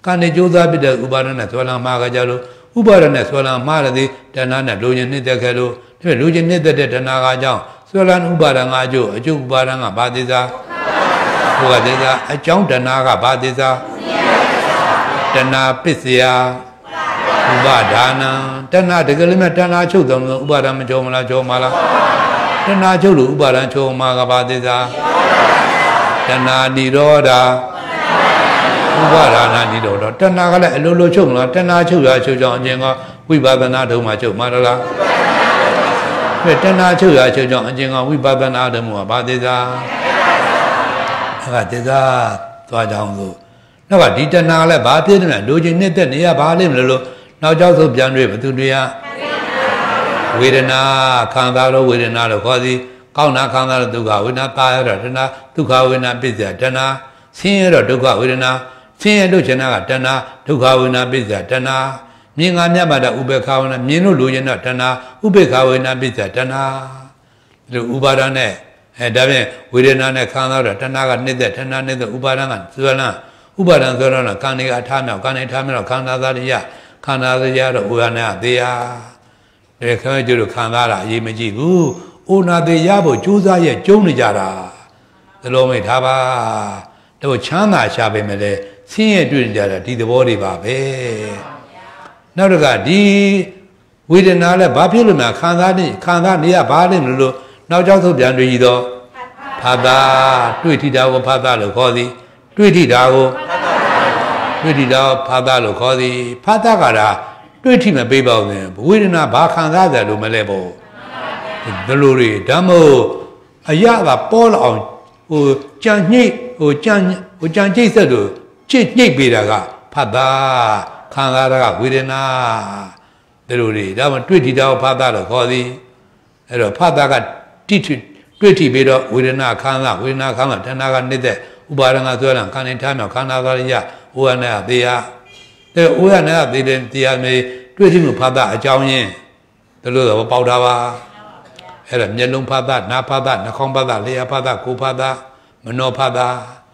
ကနေကြိုးစားပြီးတဲ့ဥပါဒနဲ့ဆွဲလန်းမှားကြလို့ဥပါဒနဲ့ဆွဲလန်းမှားတဲ့တဏှာနဲ့လူချင်းနှစ်သက်ခဲ့လို့ဒါလူချင်းနှစ်သက်တဲ့တဏှာကကြောင့်ဆွဲလန်းဥပါဒငါအကျိုးဥပါဒကဘာသေးစားဘုရားသေးစားအကြောင်းတဏှာကဘာသေးစားတဏှာပစ္စယဥပါဒါနံတဏှာတကယ်လို့တဏှာချုပ်တယ်ဥပါဒမကျော်မလားကျော်မလားတဏှာချုပ်လို့ဥပါဒကျော်မှာကဘာသေးစားတဏှာនិရောဓဥပါဒါနនិရောဓတဏှာကလည်းအလိုလိုချုပ်မလားတဏှာချုပ်ရချုပ်ကြောင့်အကျဉ်းကဝိပဿနာတုံးမှာချုပ်မှာလားတဏှာချုပ်ရချုပ်ကြောင့်အကျဉ်းကဝိပဿနာတုံးမှာဘာသေးစားအဲ့ဒါသေးစားသွားကြောင်းဆိုနောက်ကဒီတဏှာလည်းဘာဖြစ်နေလဲလူချင်းနှစ်သက်နေရဘာလိမ့်မလို့နောက်ကြောက်ဆုံးပြန်တွေ့ဘသူတွေကဝေဒနာခံစားလို့ဝေဒနာလို့ခေါ်သည်ကောင်းတာခံစားလို့ဒုက္ခဝေဒနာပါရတော့တဏှာဒုက္ခဝေဒနာပြည့်စရာတဏှာဆင်းရဲတော့ဒုက္ခဝေဒနာဆင်းရဲလို့ခြေနာကတဏှာဒုက္ခဝေဒနာပြည့်စရာတဏှာမြင်ငါမြတ်ပါတဲ့ဥပေက္ခဝေဒနာမြင်လို့လူရင်တော့တဏှာဥပေက္ခဝေဒနာပြည့်စရာတဏှာဒီဥပါဒနဲ့ဒါဖြင့်ဝေဒနာနဲ့ခံစားတော့တဏှာကနှိမ့်တဲ့တဏှာနှိမ့်တဲ့ဥပါဒကဆွဲလန်းဥပါဒံဆိုတော့ကံနေအထားမြောက်ကံနေထားမြောက်ခန္ဓာသားရခန္ဓာသားရတော့ဥပါဒနဲ့တရားဒါခဲကျလို့ခံစားတာအရေးမကြီးဘူးအိုနာသေးရဖို့ကြိုးစားရဲ့ကျုံနေကြတာဒီလိုမိထားပါတော့ချမ်းသာရှာပေမဲ့လည်းဆင်းရဲတွေ့နေကြတာဒီသဘောတွေပါပဲနောက်တစ်ခါဒီဝေဒနာလည်းဘာဖြစ်လို့များခံစားနေရဘာလဲလို့နောက်ကြောက်ဆုံးပြန်တွေ့ရတော့ဖာသာတွေ့ထိတာကိုဖာသာလို့ခေါ်သည်တွေ့ထိတာကိုဖာသာလို့ခေါ်သည်ဖာသာကတာတွေ့ထိမပေးပါဘူးဝေဒနာဘာခံစားတယ်လို့မလဲပေါ့ဘယ်လိုတွေဓမ္မို့အရသာပေါ်လာအောင်ကြံညိတ်ကြံကြိတ်ဆက်လို့ချစ်ညိတ်ပေးတာကဖတ်တာခံစားတာကဝေဒနာဘယ်လိုတွေဒါမှတွေ့ထိတာကိုဖတ်တာလို့ခေါ်သည်အဲ့တော့ဖတ်တာကတွေ့ထိပြီးတော့ဝေဒနာခံစားတဏှာကနေတဲ့ဥပါဒနာဆွဲလန်းခန္ဓာထားမြောက်ခန္ဓာသားရဝေဒနာတရားတဲ့ဝေဒနာသေးတဲ့တရားမျိုးတွေ့ထိမှုဖတ်တာအကြောင်းရင်းဒါလို့တော့ပေါက်တာပါအဲ့ဒါမျက်လုံးဖတ်တာနားဖတ်တာနှာခေါင်းဖတ်တာလျှာဖတ်တာကိုယ်ဖတ်တာမနောဖတ်တာ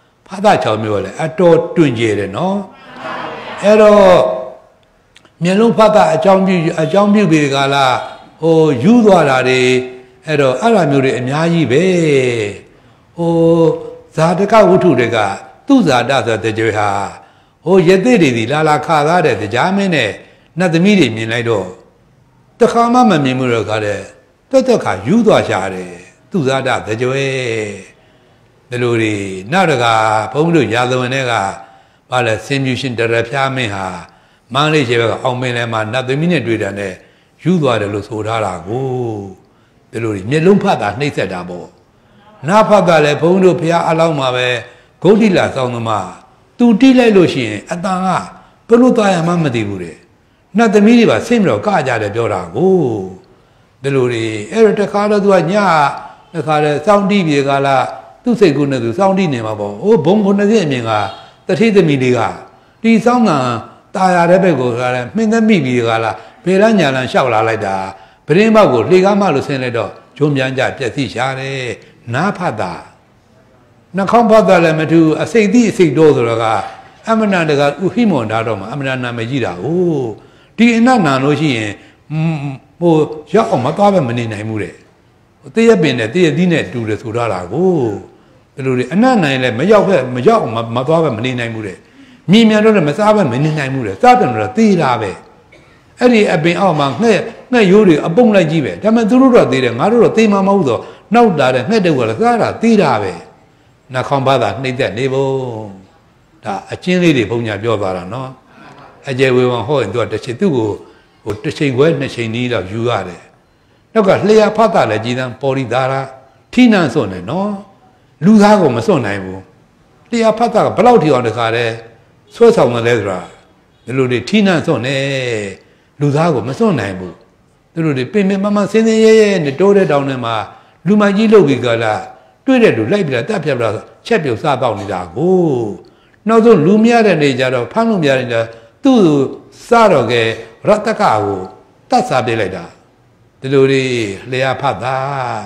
6မျိုးလေအတော်တွင်ကျတယ်နော်အဲ့တော့မျက်လုံးဖတ်တာအကြောင်းပြုပြီးကလားယူသွားတာတွေအဲ့တော့အဲ့လိုမျိုးတွေအများကြီးပဲဇာတကဝတ္ထုတွေကသူဇာတဆိုတဲ့ကြွေဟာရသေးတွေဒီလာခါသားတဲ့ကြားမင်းနဲ့နတ်သမီးတွေမြင်လိုက်တော့တခါမှမမြင်ဘူးတော့ခါတဲ့တက်ခါယူသွားရှာတယ်သူဇာတတဲ့ကြွေဒီလိုတွေနောက်တကဘုန်းကြီးတို့ရာဇဝင်တွေကဘာလဲဆင်မြူရှင်တရဖျားမင်းဟာမန်းလေးခြေဘက်ကအောင်မင်းလဲမှာနတ်သမီးနဲ့တွေ့တာနဲ့ယူသွားတယ်လို့ဆိုထားတာကိုဒီလိုတွေမျက်လုံးဖတ်တာနှိမ့်ဆက်တာပေါ့နားဖတ်တာလဲဘုန်းကြီးတို့ဘုရားအလောင်းမှာပဲဂုဋ္ဌိလာစောင်းသမားသူတိလိုက်လို့ရှိရင်အတန်ကဘယ်လိုသားရမှမသိဘူးတဲ့နတ်သမီးတွေပါဆင်းပြီးတော့ကကြတယ်ပြောတာကိုဒီလိုတွေအဲ့တော့တခါတော့သူကညတခါလဲစောင်းတိပြေကလာသူ့စိတ်ကူးနဲ့သူစောင်းတိနေမှာပေါ့ဘုံ90အမြင်ကတတိသမီးတွေကဒီစောင်းကตาရတဲ့ဘက်ကိုကလည်းမှင်သက်မိပြီးကလားဘေလညာလန်လျှောက်လာလိုက်တာပရင်းဘောက်ကိုလှေကားမလို့ဆင်းလိုက်တော့ဂျုံပြန်ကြပြက်စီရှာတယ်နားဖတ်တာနှာခေါင်းဖတ်တာလည်းမထူအစိတ်သည့်အစိတ်တော်ဆိုတော့ကအမနာတကဥဟိမွန်ဓာတ်တော့မှာအမနာနာမကြီးတာဟုတ်ဒီအနတ်နာလို့ရှိရင်ရောက်အောင်မသွားပဲမနေနိုင်ဘူးတဲ့တည့်ရပင်နဲ့တည့်ရသီးနဲ့တူတယ်ဆိုတော့တာကိုဘယ်လိုလဲအနတ်နိုင်လဲမရောက်အောင်မသွားပဲမနေနိုင်ဘူးတဲ့မြင်မြန်တော့လည်းမစားပဲမနေနိုင်ဘူးတဲ့စားတယ်တော့သေးတာပဲအဲ့ဒီအပင်အောက်မှာငှက်ရိုးတွေအပုံလိုက်ကြီးပဲဒါပေမဲ့သူတို့တော့သေးတယ်ငါတို့တော့သေးမှာမဟုတ်တော့နောက်တာတဲ့ငှက်တုပ်ကလည်းစားတာသေးတာပဲနှာခေါင်းပါတာနှိမ့်သက်နေဖို့ဒါအချင်းလေးတွေဘုံညာပြောသွားတာနော်အကျယ်ဝေဝံဟောရင်သူကတစ်ချိန်သူ့ကိုတစ်ချိန်ခွဲနှစ်ချိန်နီးတော့ယူရတယ်နောက်ကလျှာဖတ်တာလည်းကြည်သံပေါ်ရီသားတာထိနှံစွန့်တယ်နော်လူသားကိုမစွန့်နိုင်ဘူးလျှာဖတ်တာကဘလောက်ထိအောင်တခါတည်းဆွဲဆောင်တယ်လဲဆိုတာဒီလိုတွေထိနှံစွန့်နေလူသားကိုမစွန့်နိုင်ဘူးသူတို့တွေပင်မစင်းရဲနဲ့တိုးတဲ့တောင်ထဲမှာလူမကြီးလုပ်ပြီးကြလားတွေ့တဲ့လူလိုက်ပြတာတက်ပြပြချက်ပြုတ်စားတော့နေတာကိုနောက်ဆုံးလူမရတဲ့နေကြတော့ဖမ်းလို့မရတဲ့သူ့စားတော့ကရတ္တကကိုတတ်စားပေးလိုက်တာဒီလိုတွေလျှာဖတ်တာ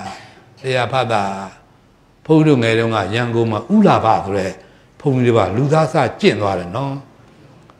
ဘုန်းကြီးတို့ငယ်တုန်းကရန်ကုန်မှာဥလာဘဆိုတဲ့ဘုန်းကြီးတွေကလူသားစားကျင့်သွားတယ်နော်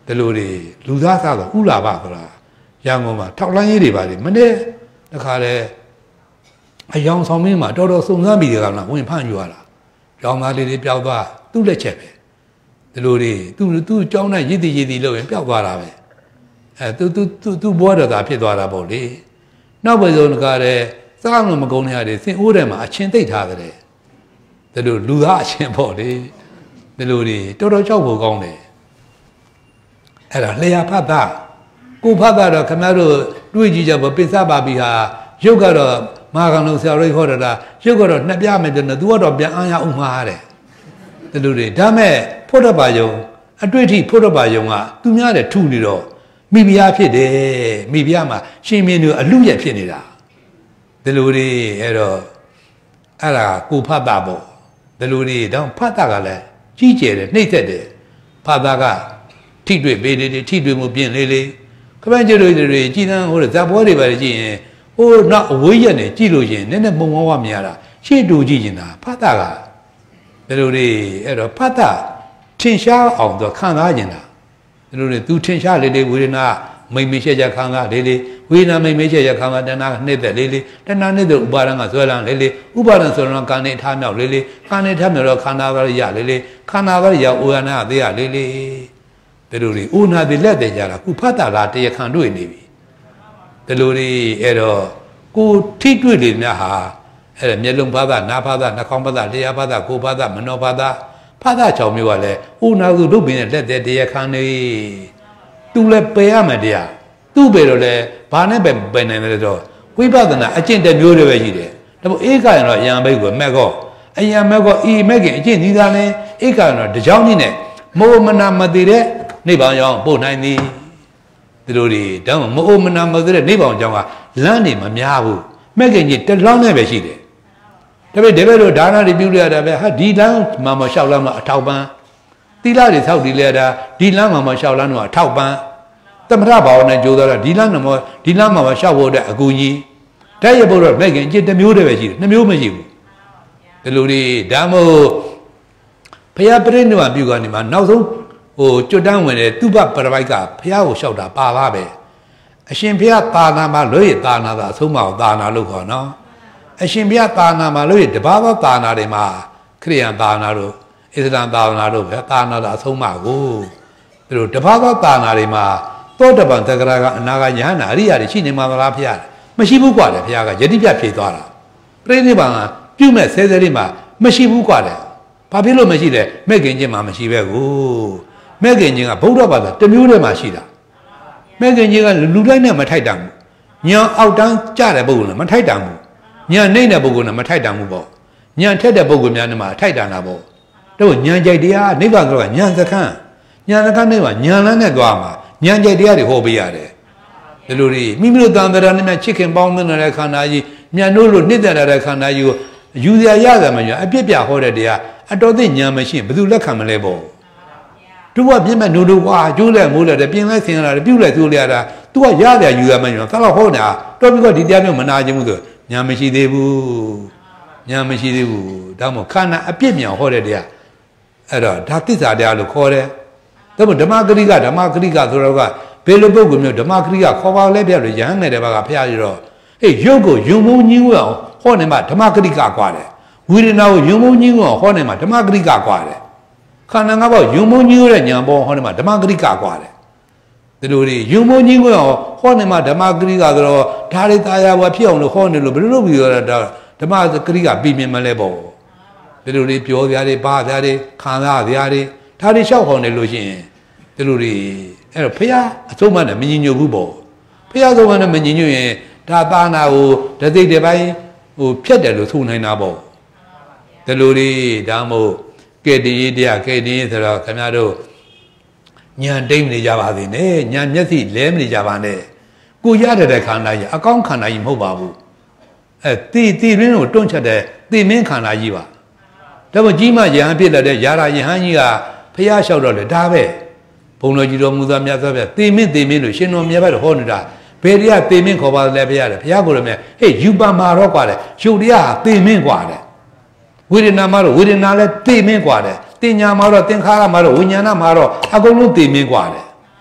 ဒီလိုတွေလူသားစားတော့ဥလာပါဆိုတာရန်ကုန်မှာထောက်လိုင်းရေးတွေပါလေမနေ့တခါလေအယောင်ဆောင်မင်းမှာတော်တော်စုံစမ်းပြီးကြလားဝင်ဖန့်ယူရတာရောင်သားလေးတွေပျောက်သွားသူ့လက်ချက်ပဲဒီလိုတွေသူ့ကြောင်းနဲ့ရည်တည်လို့ရင်ပျောက်သွားတာပဲသူဘွားတော်သာဖြစ်သွားတာပေါ့လေနောက်ပဲဆုံးတခါလေစားလို့မကုန်နေရတယ်စင်အိုးထဲမှာအချင်းသိပ်ထားတယ်ဒီလိုလူသားအချင်းပေါ့လေဒီလိုတွေတော်တော်ကြောက်ဖို့ကောင်းတယ်အဲ့ဒါလျှာဖတ်တာကိုဖတ်တာတော့ခင်ဗျားတို့တွေးကြည့်ကြပါပိဿပါပြီဟာရုပ်ကတော့မာကောင်လုံးဆရာရိတ်ဟောတာရုပ်ကတော့နှစ်ပြမယ်တဲ့သူကတော့ပြန်အားရဥမှားတယ်ဒီလိုတွေဒါမဲ့ဖို့တပါယုံအတွေ့အထိဖို့တပါယုံကသူများတဲ့ထုနေတော့မိဖုရားဖြစ်တယ်မိဖုရားမှာရှင်မင်းတို့အလူရက်ဖြစ်နေတာဒီလိုတွေအဲ့တော့အဲ့ဒါကိုဖတ်တာပေါ့ဒီလိုတွေတော့ဖတ်တာကလည်းကြီးကျယ်တယ်နှိမ့်သက်တယ်ဖတ်တာကထိတွေ့ပေးတယ်ထိတွေ့မှုပြင်းလေးခပန်းကျတို့တွေကြည်တန်းဟိုဇာဘောတွေပါကြည့်ရင်ဟိုနောက်အဝေးရက်နေကြည့်လို့ရင်နည်းနည်းမုံဝါးမြင်ရတာရှေ့တူကြည့်နေတာဖတ်တာကဒီလိုတွေအဲ့တော့ဖတ်တာထင်ရှားအောင်တော့ခံစားကျင်တာဒီလိုတွေသူထင်ရှားလေးဝေဒနာမိတ်မရှိချက်ခံစားလေးဝေဒနာမိတ်မရှိချက်ခံစားတဏှာနှိမ့်သက်လေးတဏှာနှိမ့်သက်ဥပါဒံကဇွဲလန်းလေးဥပါဒံဆိုတော့ကာနေထားမြောက်လေးကာနေထားမြောက်တော့ခန္ဓာသားရလေးခန္ဓာသားရဩရနာသေးရလေးဒီလိုတွေဥနာတိလက်တယ်ကြတာခုဖတ်တာလားတရားခံတွေ့နေပြီဒီလိုတွေအဲ့တော့ကိုထိတွေ့နေများဟာအဲ့ဒါမျက်လုံးဘာသာနားဘာသာနှာခေါင်းဘာသာလျှာဘာသာကိုယ်ဘာသာမနောဘာသာဘာသာ6မျိုးကလည်းဥနာစုတို့ပင်နဲ့လက်တဲ့တရားခံနေသူလည်းပယ်ရမယ်တရားသူ့ပယ်တော့လေဘာနဲ့ပဲပယ်နိုင်တယ်တော့ဝိပဿနာအကျင့်တစ်မျိုးတွေပဲရှိတယ်ဒါပေမဲ့ဧကရင်တော့အယံဘိတ်ကိုမက်ကောအယံမက်ကောဤမက်ခင်အကျင့်ဒီသားလဲဧကရင်တော့တကြောင်းကြီးနဲ့မောမနာမသိတဲ့နိဗ္ဗာန်ရောက်ပို့နိုင်သည်ဒီလိုတွေဒါမှမအိုမနာမသိတဲ့နိဗ္ဗာန်ကြောင့်ကလမ်းနေမများဘူးမက်ခင်ကြီးတလောင်းနဲ့ပဲရှိတယ်ဒါပေမဲ့ဒီဘက်လိုဒါနတွေပြုရတာပဲဟာဒီလမ်းမှာမလျှောက်လမ်းတော့အထောက်ပံ့သီလတွေဆောက်ဒီလဲတာဒီလမ်းမှာမလျှောက်လမ်းတော့အထောက်ပံ့သမထဘာဝနဲ့ကြိုးစားတာဒီလမ်းမှာမလျှောက်ဖို့အတွက်အကူကြီးတိုက်ရဖို့တော့မက်ခင်အကျင့်တစ်မျိုးတည်းပဲရှိတယ်နှစ်မျိုးမရှိဘူးဒီလိုတွေဒါမို့ဘုရားပြိဋိနိဗ္ဗာန်ပြုကနေမှာနောက်ဆုံးဟိုကျွတ်တန်းဝင်တဲ့သူဘပရပိုက်ကဘုရားကိုလျှောက်တာပါလားပဲအရှင်ဘုရားသာနာမှာလို့ရသာနာသာအဆုံးမအောင်သာနာလို့ခေါ်နော်အရှင်ဘုရားသာနာမှာလို့ရတပါးသောသာနာတွေမှာခရိယံသာနာတို့အစ္စလာမ်သာနာတို့ပဲသာနာသာအဆုံးမကိုသူတို့တပါးသောသာနာတွေမှာသောတပန်တဂရကအနာဂယဟနာအရိယာတွေရှိနေမှာမလားဘုရားမရှိဘူးกว่าတယ်ဘုရားကယတိပြဖြေသွားတာပြိဋိဘံကပြုမဲ့ဆဲဆဲလေးမှာမရှိဘူးกว่าတယ်ဘာဖြစ်လို့မရှိလဲမဲ့ခင်ချင်းမှာမရှိပဲကိုမဲ့ခင်ချင်းကဗုဒ္ဓဘာသာတစ်မျိုးတည်းမှာရှိတာမဲ့ခင်ချင်းကလူတိုင်းနဲ့မထိုက်တန်ဘူးညာအောက်တန်းကြတဲ့ပုဂ္ဂိုလ်နဲ့မထိုက်တန်ဘူးညာနှိမ့်တဲ့ပုဂ္ဂိုလ်နဲ့မထိုက်တန်ဘူးပေါ့ညာထက်တဲ့ပုဂ္ဂိုလ်များနဲ့မှထိုက်တန်တာပေါ့တို့ညာကြိုက်တရားနိဗ္ဗာန်ဆိုတာညာစခန်းညာစခန်းနဲ့မှညာလန်းနဲ့သွားမှာညာကြိုက်တရားတွေဟောပေးရတယ်ဒီလိုတွေမိမိတို့တန်ត្រာနဲ့ချစ်ခင်ပေါင်းသင်းတဲ့ခန္ဓာကြီးညာတို့လိုနှစ်သက်တဲ့ခန္ဓာကြီးကိုယူရရတယ်မညာအပြစ်ပြဟောတဲ့တရားအတော်သိညာမရှိဘယ်သူလက်ခံမလဲပေါ့သူကပြင်းမဲ့နိုးနိုးကွာကျိုးလဲမိုးလဲပြင်းလဲဆင်းလာတယ်ပြုတ်လဲသိုးလဲရတာ तू ကရတယ်ယူရမညာဆက်တော့ဟောနေတာတော်ပြီးတော့ဒီတရားမျိုးမနာခြင်းဘူးဆိုညာမရှိသေးဘူးညာမရှိသေးဘူးဒါမှမဟုတ်ခန္ဓာအပြစ်မြောင်ဟောတဲ့တရားအဲ့တော့ဒါသစ္စာတရားလို့ခေါ်တယ်ဒါမှဓမ္မဂရိကဆိုတော့ကဘယ်လိုပုဂ္ဂိုလ်မျိုးဓမ္မဂရိကခေါ်ပါလဲပြလို့ရဟန်းနေတဲ့ဘက်ကဖျားရတော့ဟေးရုပ်ကိုယုံမုံညင်းအောင်ဟောနေမှာဓမ္မဂရိကကွာတယ်ဝိရဏကိုယုံမုံညင်းအောင်ဟောနေမှာဓမ္မဂရိကကွာတယ်ခန္ဓာငါးပါးယုံမုံညင်းတဲ့ညာပေါ်ဟောနေမှာဓမ္မဂရိကကွာတယ်ဒီလိုတွေယုံမုံညင်းအောင်ဟောနေမှာဓမ္မဂရိကဆိုတော့ဒါတွေတာယာဝဖြစ်အောင်လို့ဟောနေလို့ဘယ်လိုလုပ်ပြီးတော့ဓမ္မဂရိကပြီးမြင်မလဲပေါ့ဒီလိုတွေပြောကြတယ်ပါကြတယ်ခံစားကြတယ်ဒါတွေလျှောက်ဟောနေလို့ရှိရင်ဒီလိုတွေအဲ့တော့ဖះအဆုံးမနဲ့မညီညွတ်ဘူးပေါ့ဖះအဆုံးမနဲ့မညီညွတ်ရင်ဒါသာနာကိုတသိတဲ့ပိုင်းဟိုဖြတ်တယ်လို့ဆိုနိုင်တာပေါ့ဒီလိုတွေဒါမို့ကဲတည်းတရားကဲတည်းဆိုတော့ခင်ဗျားတို့ညာတိတ်နေကြပါသေးနဲ့ညာမျက်စိလဲမနေကြပါနဲ့ကိုရတဲ့ခန္ဓာကြီးအကောင်းခန္ဓာကြီးမဟုတ်ပါဘူးအဲတီရင်းကိုတွန့်ချက်တဲ့တီမင်းခန္ဓာကြီးပါဒါပေမဲ့ကြီးမယဟန်ဖြစ်လာတဲ့ယာရာယဟန်ကြီးကဖះလျှောက်တော့လေဒါပဲဘုံတော်ကြီးတော်မူသားမြတ်စွာဘုရားတေမင်းလို့ရှင်တော်မြတ်ဘက်ဟောနေတာဘယ်တရားတေမင်းခေါ်ပါလဲဘုရားလေဘုရားကိုယ်တော်မြတ်ဟေးယူပါမာတော့กว่าတယ်ရုပ်တရားတေမင်းกว่าတယ်ဝေဒနာမှာတော့ဝေဒနာလည်းတေမင်းกว่าတယ်တင်ညာမှာတော့သင်္ခါရမှာတော့ဝိညာဏမှာတော့အကုန်လုံးတေမင်းกว่าတယ်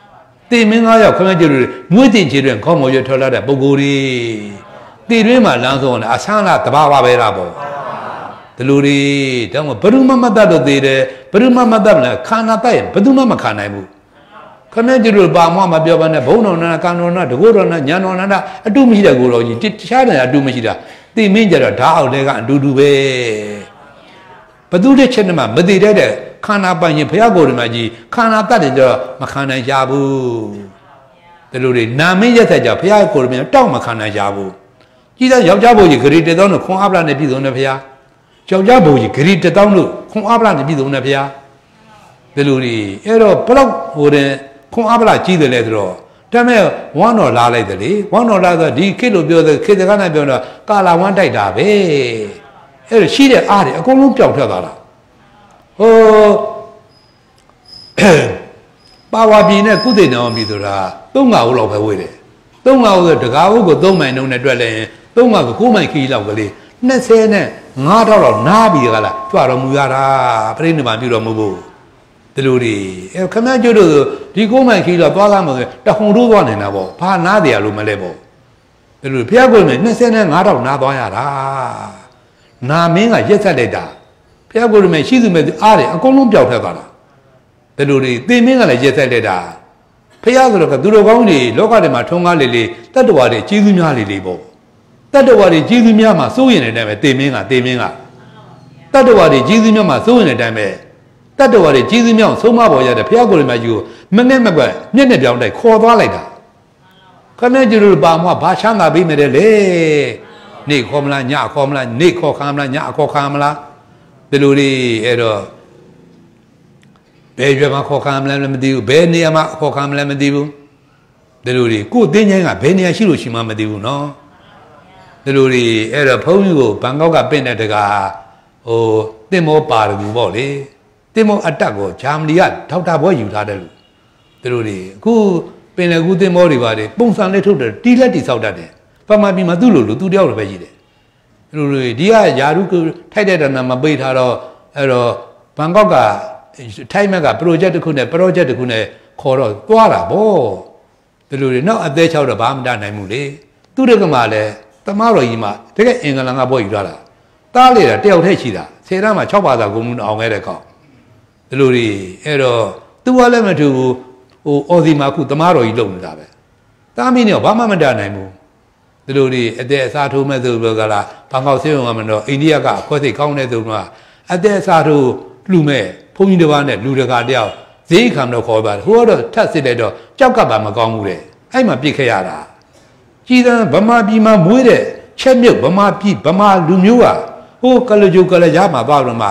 တေမင်း9ယောက်ခမကျတို့မွေးတင်ချေတွင်ခေါင်းမော်ရထွက်လာတဲ့ပုဂ္ဂိုလ်တွေတေတွင်မှာလမ်းဆုံးတယ်အဆန်းလားတဘာဝပဲလားပေါ့ဒီလိုတွေတောင်းဘယ်သူမှမတတ်လို့သေးတယ်ဘယ်သူမှမတတ်မလားခန္ဓာတတ်ရင်ဘယ်သူမှမခံနိုင်ဘူးခမကျတို့ပါမပြောပါနဲ့ဘုံတော်နာကံတော်နာတကုတော်နာညာတော်နာအတုမရှိတဲ့ကိုတော်ကြီးတခြားတယ်အတုမရှိတာတေမင်းကြတော့ဓာတ်အောက်တွေကအတူတူပဲဘသူတဲ့ချက်နဲ့မှမတည်တဲ့ခန္ဓာပိုင်ရင်ဘုရားကိုယ်တော်မှာကြီးခန္ဓာတတ်တယ်ကြတော့မခံနိုင်ကြဘူးဒီလိုတွေနာမင်းရက်သက်ကြဘုရားကိုယ်တော်များတောက်မခံနိုင်ကြဘူးကြီးတဲ့ယောက်ျားဘုံကြီးဂရီ1000တို့ခွန်အားပလာနဲ့ပြည်စုံတယ်ဘုရားယောက်ျားဘုံကြီးဂရီ1000တို့ခွန်အားပလာနဲ့ပြည်စုံတယ်ဘုရားဒီလိုတွေအဲ့တော့ဘလောက်ဟိုတဲ့ခွန်အားပလာကြီးတယ်လဲဆိုတော့ဒါမဲ့ဝမ်းတော်လာလိုက်တယ်လေဝမ်းတော်လာဆိုဒီခေတ်လိုပြောတဲ့ခေတ်စကားနဲ့ပြောတော့ကာလာဝမ်းတိုက်တာပဲအဲ့တော့ရှိတဲ့အားတွေအကုန်လုံးပျောက်ထွက်သွားတာဟိုပါဝါပြည်နဲ့ကုသိဏောင်ပြည်ဆိုတာ3-5ဦးလောက်ပဲဝေးတယ်3-5ဦးဆိုတကားဦးကို3မိုင်နှုန်းနဲ့တွက်လဲရင်3-5ကို9မိုင်ခီးလောက်ကလေး25လောက်နားပြီးကြလားကြွတော်မူရတာပြိဋိဘံပြုတော်မူဖို့ဒီလိုတွေခမည်းကျတို့ဒီ9မိုင်ခီးလောက်သွားလာမှာဆိုတဟုန်တိုးသွားနေတာပေါ့ဘာနားတယ်လို့မလဲပေါ့ဒီလိုဘုရားကိုယ်နဲ့25လောက်နားသွားရတာနာမင်းကရက်ဆက်လိုက်တာဘုရားကိုယ်နဲ့ရှိသူမဲ့အားတယ်အကုန်လုံးပျောက်ထွက်သွားတာဒီလိုတွေသင်မင်းကလည်းရက်ဆက်လိုက်တာဘုရားဆိုတော့သူတော်ကောင်းတွေလောကထဲမှာထုံးကားလေးလေးတတ္တဝါတွေကျေးဇူးများလေးလေးပေါ့တတ္တဝါတွေကျေးဇူးများမှာစိုးရင်တဲ့အတိုင်းပဲသင်မင်းကတတ္တဝါတွေကျေးဇူးများမှာစိုးရင်တဲ့အတိုင်းပဲတတ္တဝါတွေကျေးဇူးများဆုံးမပေါ်ရတဲ့ဘုရားကိုယ်နဲ့ကြီးကိုမနဲ့မကွက်မျက်နဲ့ပြောင်းတိုက်ခေါ်သွားလိုက်တာခမည်းကျတို့ပါမဘာချမ်းသာပေးမယ်လေနေခေါ်မလားညခေါ်မလားနေခေါ်ခံမလားညခေါ်ခံမလားဒီလိုလေးအဲ့တော့ဘယ်ရွယ်မှာခေါ်ခံမလဲမသိဘူးဘယ်နေရာမှာခေါ်ခံမလဲမသိဘူးဒီလိုလေးကိုယ်တင်းချင်းကဘယ်နေရာရှိလို့ရှိမှမသိဘူးနော်ဒီလိုလေးအဲ့တော့ဘုန်းကြီးကိုဘန်ကောက်ကပင့်တဲ့တကားဟိုတင်မောပါရဘူးပေါ့လေတင်မောအတက်ကိုဂျာမနီကဒေါက်တာဘွဲယူထားတယ်လို့ဒီလိုလေးအခုပင်လယ်ကူးတင်မောတွေပါတယ်ပုံစံလေးထုတ်တယ်တီးလက်တီဆောက်တတ်တယ်ပမာပြည်မှာသူ့လိုသူတယောက်လိုပဲရှိတယ်ဒီလိုလေးဒီကယာရုထိုက်တဲ့တဏ္ဍာမပေးထားတော့အဲ့တော့ဘန်ကောက်ကထိုင်းမက်က project တစ်ခုနဲ့ project တစ်ခုနဲ့ခေါ်တော့သွားတာဗောဒီလိုတွေနောက်အသေးချောက်တော့ဘာမှမတတ်နိုင်ဘူးလေသူတကမှလည်းတမတော်ကြီးမှတကယ်အင်္ဂလန်ကဘွဲယူထားတာတားလေတာတယောက်ထက်ရှိတာ10တန်းမှာ6ဘာသာကုန်မှုအောင်ခဲ့တဲ့ကောင်ဒီလိုတွေအဲ့တော့သူကလည်းမထူဘူးဟိုအော်စီမာခုတမတော်ကြီးလုံနေတာပဲတားမင်းเนี่ยဘာမှမတတ်နိုင်ဘူးဒီလိုတွေအသက်အစားထိုးမဲ့သူကလားဘန်ကောက်ဆေးရုံကမတော့အိန္ဒိယကအခွဲစိတ်ကောင်းတဲ့သူကအသက်အစားထိုးလူမဲ့ဘုန်းကြီးတစ်ပါးနဲ့လူတကာတယောက်ဈေးခံတော့ခေါ်ပါတယ်ဟိုကတော့ထပ်စစ်လိုက်တော့ကြောက်ကပ်ပါမကောင်းဘူးတဲ့အဲ့မှာပြစ်ခဲ့ရတာကြည်သံဗမာပြည်မှာမွေးတဲ့ချက်မြုပ်ဗမာပြည်ဗမာလူမျိုးကဟိုကလကြိုကလကြားမှာသွားတော့မှ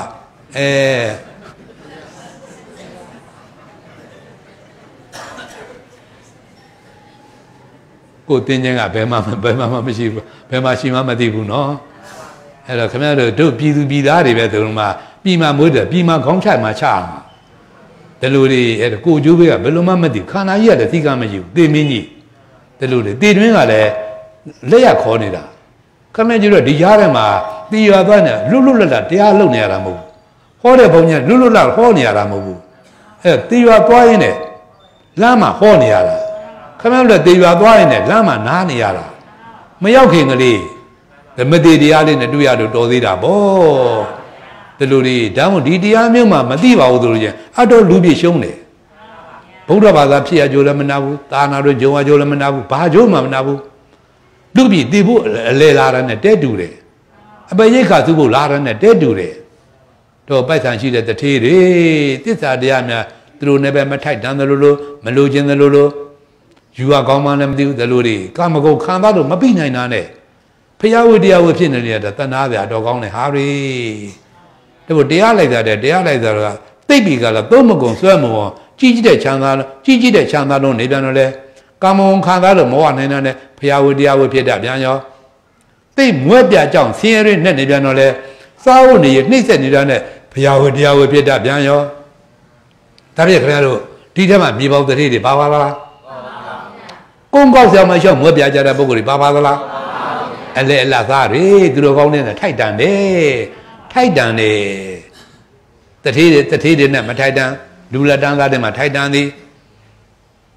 ကိုတင်းချင်းကဘယ်မှမရှိဘူးဘယ်မှရှိမှမသိဘူးနော်အဲ့တော့ခင်ဗျားတို့ပြည်သူပြည်သားတွေပဲသူတို့မှပြည်မှာမွေးတယ်ပြည်မှာခေါင်းချမှာချအောင်ဒီလိုတွေအဲ့ဒါကိုကျိုးဘေးကဘယ်လိုမှမသိဘူးခန္ဓာကြီးကလည်းသိကမရှိဘူးသေမင်းကြီးဒီလိုတွေသေတွင်းကလည်းလက်ရခေါ်နေတာခမင်းကြီးတို့ဒီရားထဲမှာတီရွာသွားနေလွတ်လွတ်လပ်လပ်တရားလုပ်နေရတာမဟုတ်ဘူးဟောတဲ့ဘုံကြီးလွတ်လွတ်လပ်ဟောနေရတာမဟုတ်ဘူးအဲ့တီရွာသွားရင်းနဲ့လမ်းမှာဟောနေရတာခမင်းတို့တီရွာသွားရင်းနဲ့လမ်းမှာနားနေရတာမရောက်ခင်ကလေးမသေးတရားလေးနဲ့တွေ့ရတော့တော်သေးတာဗောဒီလိုတွေဒါမှမဟုတ်ဒီတရားမျိုးမှမသိပါဘူးဆိုလို့ချင်းအတော်လူပြည့်ရှုံးတယ်ဗုဒ္ဓဘာသာဖြစ်ရကြိုးလည်းမနာဘူးသာနာတို့ဂျုံဝါကြိုးလည်းမနာဘူးဘာကြိုးမှမနာဘူးလူပြည့်တည်ဖို့အလဲလာတဲ့နဲ့တဲတူတယ်အပရိက္ခသူဖို့လာတဲ့နဲ့တဲတူတယ်တော့ပိုက်ဆံရှိတဲ့တထေးတွေတစ္ဆာတရားများသူတို့နဲ့ပဲမထိုက်တန်တယ်လို့မလိုချင်တယ်လို့ယူရကောင်းမှလည်းမသိဘူးတယ်လို့တွေကာမဂုဏ်ခံသားလို့မပြီးနိုင်တာနဲ့ဖျားဝိတရားဝိဖြစ်နေတဲ့တဏှာဗျာတော်ကောင်းတယ်ဟာရီဒါ့တရားလိုက်တာတဲ့တရားလိုက်တာကသိပြီကလားသုံးမကုံဆွဲမဝင်ကြီးကြီးတဲ့ချမ်းသာလုံးနေပြန်တော့လေကာမဂုဏ်ခံသားလို့မဝနိုင်တဲ့ဖျားဝိတရားဝိဖြစ်တာပြန်ရောသိမွဲပြကြောင့်ဆင်းရဲနဲ့နေပြန်တော့လေစားဖို့နေရနှိမ့်ဆက်နေတာနဲ့ဖျားဝိတရားဝိဖြစ်တာပြန်ရောဒါပြည့်ခင်ဗျားတို့ဒီထဲမှာမြေပေါက်တတိတွေပါပါလားကုန်းကောက်ဆောင်မလျှောက်မွဲပြကြတဲ့ပုဂ္ဂိုလ်တွေပါပါသလားအလဲအလသားတွေသူတို့ကောင်းနေတဲ့ထိုက်တန်တယ်ထိုက်တန်တယ်တထေးတွေနဲ့မထိုက်တန်လူလက်တန်းသားတွေမှာထိုက်တန်သည်တ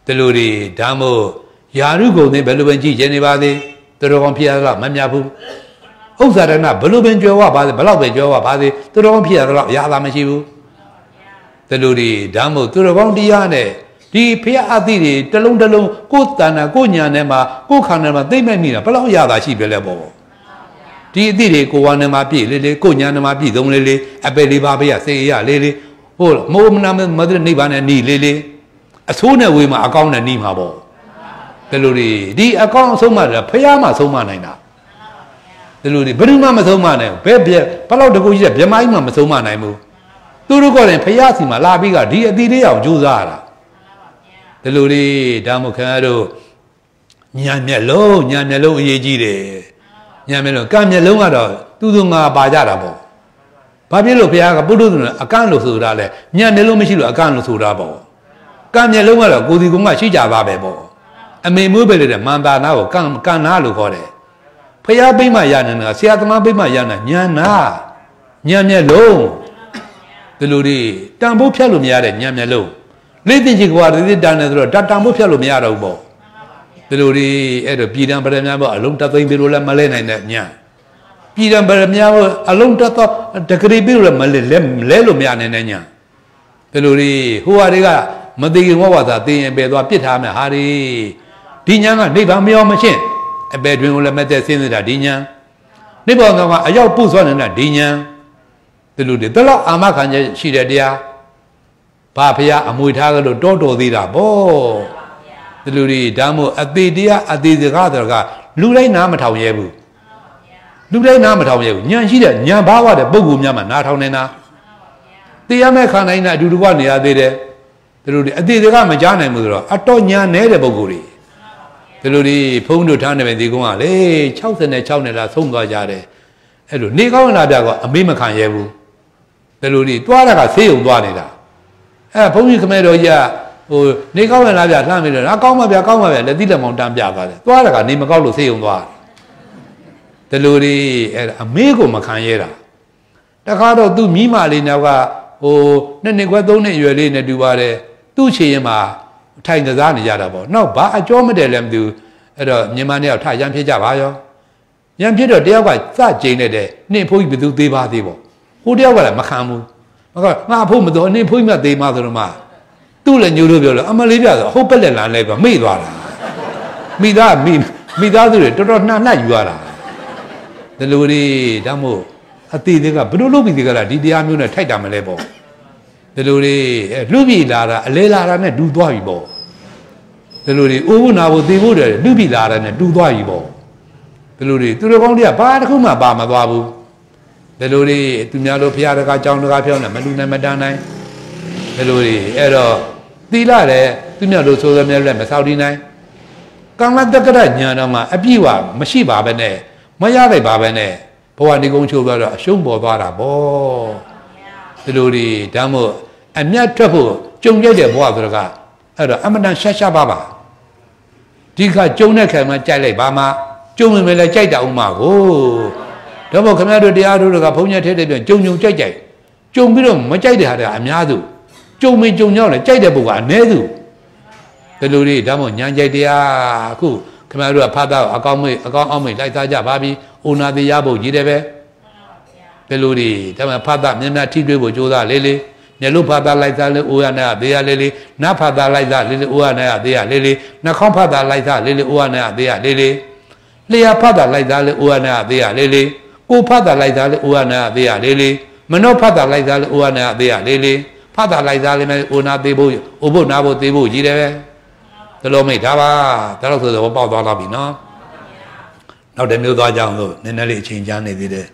တလူတွေဒါမို့ယာရုကုန်တဲ့ဘယ်လိုပဲကြည့်ကျင်နေပါသေးသူတော်ကောင်းဖြစ်ရတော့မမြတ်ဘူးဥစ္စာရဏဘယ်လိုပဲကြွယ်ဝပါသေးဘယ်လောက်ပဲကြွယ်ဝပါသေးသူတော်ကောင်းဖြစ်ရတော့အရာသာမရှိဘူးတလူတွေဒါမို့သူတော်ကောင်းတရားနဲ့ဒီဖျားအသည့်တွေတလုံးကိုယ်တဏ္ဍာကိုညာနဲ့မှာကိုယ်ခန္ဓာမှာသိမ့်မဲ့မိတာဘယ်လောက်အရာသာရှိပြလဲပေါ့ဒီအသည့်တွေကိုဝါနဲ့မှာပြည့်လေးကိုညာနဲ့မှာပြည့်သုံးလေးအပယ်လေးပါးပဲစေရလေးဟုတ်လားမိုးမနာမတဲ့နိဗ္ဗာန်နဲ့နီးလေးအဆိုးနဲ့ဝေးမှာအကောင်းနဲ့နီးမှာပေါ့ဒီလိုတွေဒီအကောင်းအဆုံးမှလည်းဖျားမှဆုံးမနိုင်တာဒီလိုတွေဘယ်သူမှမဆုံးမနိုင်ဘူးဘယ်လောက်တကူကြီးတဲ့ဗြဟ္မာကြီးမှမဆုံးမနိုင်ဘူးသူတို့ကလည်းဖျားစီမှာလာပြီးကဒီအတိလေးအောင်ကြိုးစားရတာဒီလိုတွေဒါမှခင်ဗျားတို့ညာမျက်လုံးအရေးကြီးတယ်ညာမျက်လုံးကံမျက်လုံးကတော့သူငါပါကြတာပေါ့ဘာဖြစ်လို့ဘုရားကပုထုဇဉ်အကန့်လို့ဆိုတာလဲညာမျက်လုံးမရှိလို့အကန့်လို့ဆိုတာပေါ့ကံမျက်လုံးကတော့ကိုယ်စီကုံကရှိကြပါပဲပေါ့အမေမွေးပဲလေမန္တာနာကိုကံနာလို့ခေါ်တယ်ဘုရားပိမှရနေတာဆရာသမားပိမှရနေတာညာနာညာမျက်လုံးဒီလိုတွေတန်ဖို့ဖြတ်လို့မရတဲ့ညာမျက်လုံးလေးသိချင်ကွာဒီတန်တယ်ဆိုတော့တန်ဖို့ဖြတ်လို့မရတော့ဘူးပေါ့ဒီလိုတွေအဲ့တော့ပြည်တံပရမများပေါ့အလုံးတသိမ့်ပြီလို့လည်းမလဲနိုင်တဲ့ညာပြည်တံပရမများပေါ့အလုံးတသောတဂရီပြီလို့လည်းမလဲလို့မရနိုင်တဲ့ညာဒီလိုတွေဟိုဟာတွေကမသိခင်ဝဝသာသိရင်ပဲသွားပြစ်ထားမယ်ဟာဒီညာကနိဗ္ဗာန်မရောက်မရှင်းအပေတွင်ကိုလည်းမသက်စင်းနေတာဒီညာနိဗ္ဗာန်ကအရောက်ပုစွာနေတာဒီညာဒီလိုတွေတလောက်အာမခံချက်ရှိတဲ့တရားဘာဖျားအမွေထားကြလို့တောတော်သေးတာပေါ့ဒီလိုတွေဒါမို့အသေးတရားအသေးစကားတွေကလူတိုင်းနားမထောင်ရဲဘူးလူတိုင်းနားမထောင်ရဲဘူးညံရှိတဲ့ညံဘာဝတဲ့ပုဂ္ဂိုလ်များမှနားထောင်နေတာတရားမဲ့ခံနိုင်တဲ့အတူတူကနေရသေးတယ်ဒီလိုတွေအသေးစကားမကြားနိုင်ဘူးဆိုတော့အတော်ညံနေတဲ့ပုဂ္ဂိုလ်တွေဒီလိုတွေဖုံးတို့ထားနေပဲဒီကုန်းကလေ66နဲ့လားဆုံးသွားကြတယ်အဲ့လိုနေကောင်းလာပြကအမေးမခံရဲဘူးဒီလိုတွေတွားတာကဆေးရုံသွားနေတာဘုန်းကြီးခမဲတော်ကြီးကဟိုနေကောင်းရလားဗျလှမ်းပြီးတော့ကောင်းပါဗျလက်တိလက်မောင်တန်းပြပါတယ်သွားတာကနေမကောက်လို့ဆေးရုံသွားတယ်ဒီလိုတွေအမေးကိုမခံရဲတာတခါတော့သူ့မိမလေးနောက်ကဟိုနှစ်ခွဲ3နှစ်အရွယ်လေးနဲ့တူပါတယ်သူ့ချေရင်မှာထိုင်ကစားနေကြတာပေါ့နောက်ဘာအကျော်မတယ်လည်းမသိဘူးအဲ့တော့မြန်မာနဲ့ထရမ်းဖြစ်ကြပါရောရမ်းဖြစ်တော့တယောက်ကစကြိန်နေတဲ့နှင်းဖိုးကြီးဘယ်သူသေးပါသေးပေါ့ဟိုတယောက်ကလည်းမခံဘူးငါဖို့မတော်နှင်းဖိုးကြီးမသေးမှဆိုတော့မှသူ့လည်းညိုလို့ပြောလို့အမလေးပြဆိုဟုတ်ပက်လက်လမ်းလဲပြမိသွားတာမိသားစုတွေတော်တော်နှံ့ယူရတာဒီလိုတွေဒါမို့အသေးသေးကဘယ်လိုလုပ်ပြီးသေးကလားဒီတရားမျိုးနဲ့ထိုက်တာမလဲပေါ့ဒီလိုတွေလူပြည်လာတာအလဲလာတာနဲ့ဒူသွားပြီပေါ့ဒီလိုတွေအိုးဖို့နာဖို့သေဖို့တယ်လူပြည်လာတာနဲ့ဒူသွားပြီပေါ့ဒီလိုတွေသူတော်ကောင်းတွေကဘာတစ်ခုမှပါမသွားဘူးဒီလိုတွေသူများလိုဖရာတကားကြောင်းတကားဖြောင်းနေမလူနိုင်မတန်းနိုင်ဒီလိုတွေအဲ့တော့သီလလည်းသူများလိုဆိုရမြဲလည်းမဆောက်တည်နိုင်ကံမတက္ကရညာတော်မှာအပြည့်ဝမရှိပါပဲနဲ့မရလိုက်ပါပဲနဲ့ဘဝနေကုန်းချိုးသွားတော့အရှုံးပေါ်သွားတာပေါ့ဒီလိုတွေဒါမို့အမြတ်ထွက်ဖို့ကြုံရတဲ့ဘဝဆိုတော့ကအဲ့တော့အမတန်ရှားပါဒီကကြုံတဲ့ခံမှကြိုက်လိုက်ပါမှကြုံဝင်မယ်လည်းကြိုက်တာဥမာကိုဒါမို့ခင်ဗျားတို့တရားတို့ကဘုန်းကြီးထဲတဲ့ပြန်ကြုံကြိုက်ကြုံပြီးတော့မကြိုက်တဲ့ဟာတွေအများစုကြုံရောက်လဲကြိုက်တဲ့ပုဂ္ဂိုလ်ကအနည်းစုဒီလိုတွေဒါမှမဟုတ်ညာကြိုက်တရားအခုခင်ဗျားတို့ကဖတ်တာအကောင်းအောင်မိတ်လိုက်သားကြပါပြီ။အိုနာသေးရဖို့ကြီးတယ်ပဲ။ဒီလိုတွေဒါမှဖတ်တာများထိတွေ့ဖို့ကြိုးစားလေးမျက်လုံးဖတ်တာလိုက်သားလေးအိုရနဲ့သေးရလေးနတ်ဖတ်တာလိုက်သားလေးအိုရနဲ့သေးရလေးနှာခေါင်းဖတ်တာလိုက်သားလေးအိုရနဲ့သေးရလေးလျှာဖတ်တာလိုက်သားလေးအိုရနဲ့သေးရလေးကိုဖတ်တာလိုက်သားလေးအိုရနဲ့သေးရလေးမနှောဖတ်တာလိုက်သားလေးအိုရနဲ့သေးရလေးဖတ်တာလိုက်သားလေးမဲ့အိုနာသေးဖို့အိုဖို့နာဖို့သေးဖို့ကြီးတယ်ပဲဒါလို့မိတ်ဒါပါဒါလို့ဆိုတော့ပေါက်သွားတော့ပြီနော်နောက်တစ်မျိုးသွားကြအောင်လို့နည်းနည်းလေးအချိန်ကြာနေသေးတယ်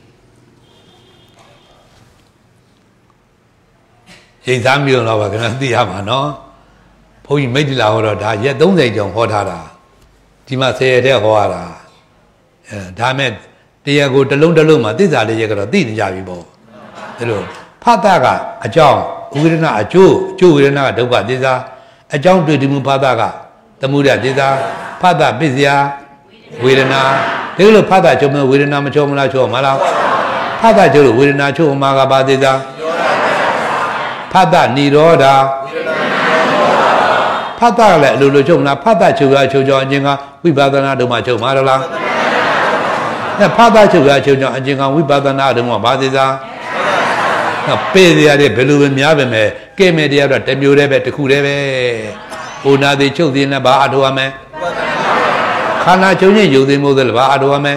ရိတ်သားမျိုးတော့ပါခင်ဗျာသိရမှာနော်ဘုန်းကြီးမိတ်တိလာဟောတော့ဒါရက်30ကျော်ဟောထားတာဒီမှာ10ရက်တည်းဟောရတာဒါမဲ့တရားကိုတစ်လုံးမှာသိစာလေးရက်ကတော့သိနေကြပြီပေါ့ဒါလို့ဖတ်တာကအကြောင်းဝိရဏအကျိုးဝိရဏကဒုက္ခသစ္စာအကြောင်းတွေ့တမှုဖတ်တာကသမုဒယသစ္စာဖတ်တာပစ္စယဝေဒနာဒီလိုဖတ်တာချုပ်မဝေဒနာမချုပ်မလားချုပ်မလားဖတ်တာချုပ်လို့ဝေဒနာချုပ်မှာကဘာသစ္စာဖတ်တာនិရောဓဖဖတ်တာလည်းအလိုလိုချုပ်မလားဖတ်တာချုပ်ရချုပ်ကြောင်းအကျဉ်းကဝိပဿနာတို့မှချုပ်မှာလားဖတ်တာချုပ်ရချုပ်ကြောင်းအကျဉ်းကဝိပဿနာတို့မှဘာသေးစားပေးရတဲ့ဘယ်လိုပဲများပဲမဲ့ကဲမဲ့တရားတော့တမျိုးတည်းပဲတစ်ခုတည်းပဲဟိုနာသေးချုပ်သေးနဲ့ဘာအထောက်အမယ်ခန္ဓာချုပ်ရင်ယုံသိမို့သလားဘာအထောက်အမယ်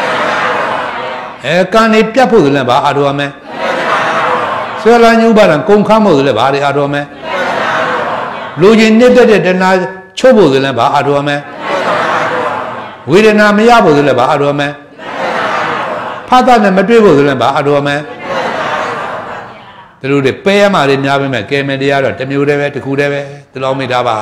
ကံနေပြတ်ဖို့လည်းဘာအထောက်အမယ်ဆွဲလာညှိုးပါတာကုန်ခမ်းဖို့လည်းဘာတွေအထောက်အမယ်လူချင်းနေတဲ့တဏှာချုပ်ဖို့လည်းဘာအထောက်အမယ်ဝေဒနာမရဖို့လည်းဘာအထောက်အမယ်ဖတ်တာနဲ့မတွေ့ဖို့လည်းဘာအထောက်အမယ်တို့တွေပဲရမှာတွေများပဲမဲ့ကဲမယ်တရားတော့တစ်မျိုးတည်းပဲတစ်ခုတည်းပဲဒီလောက်မိထားပါ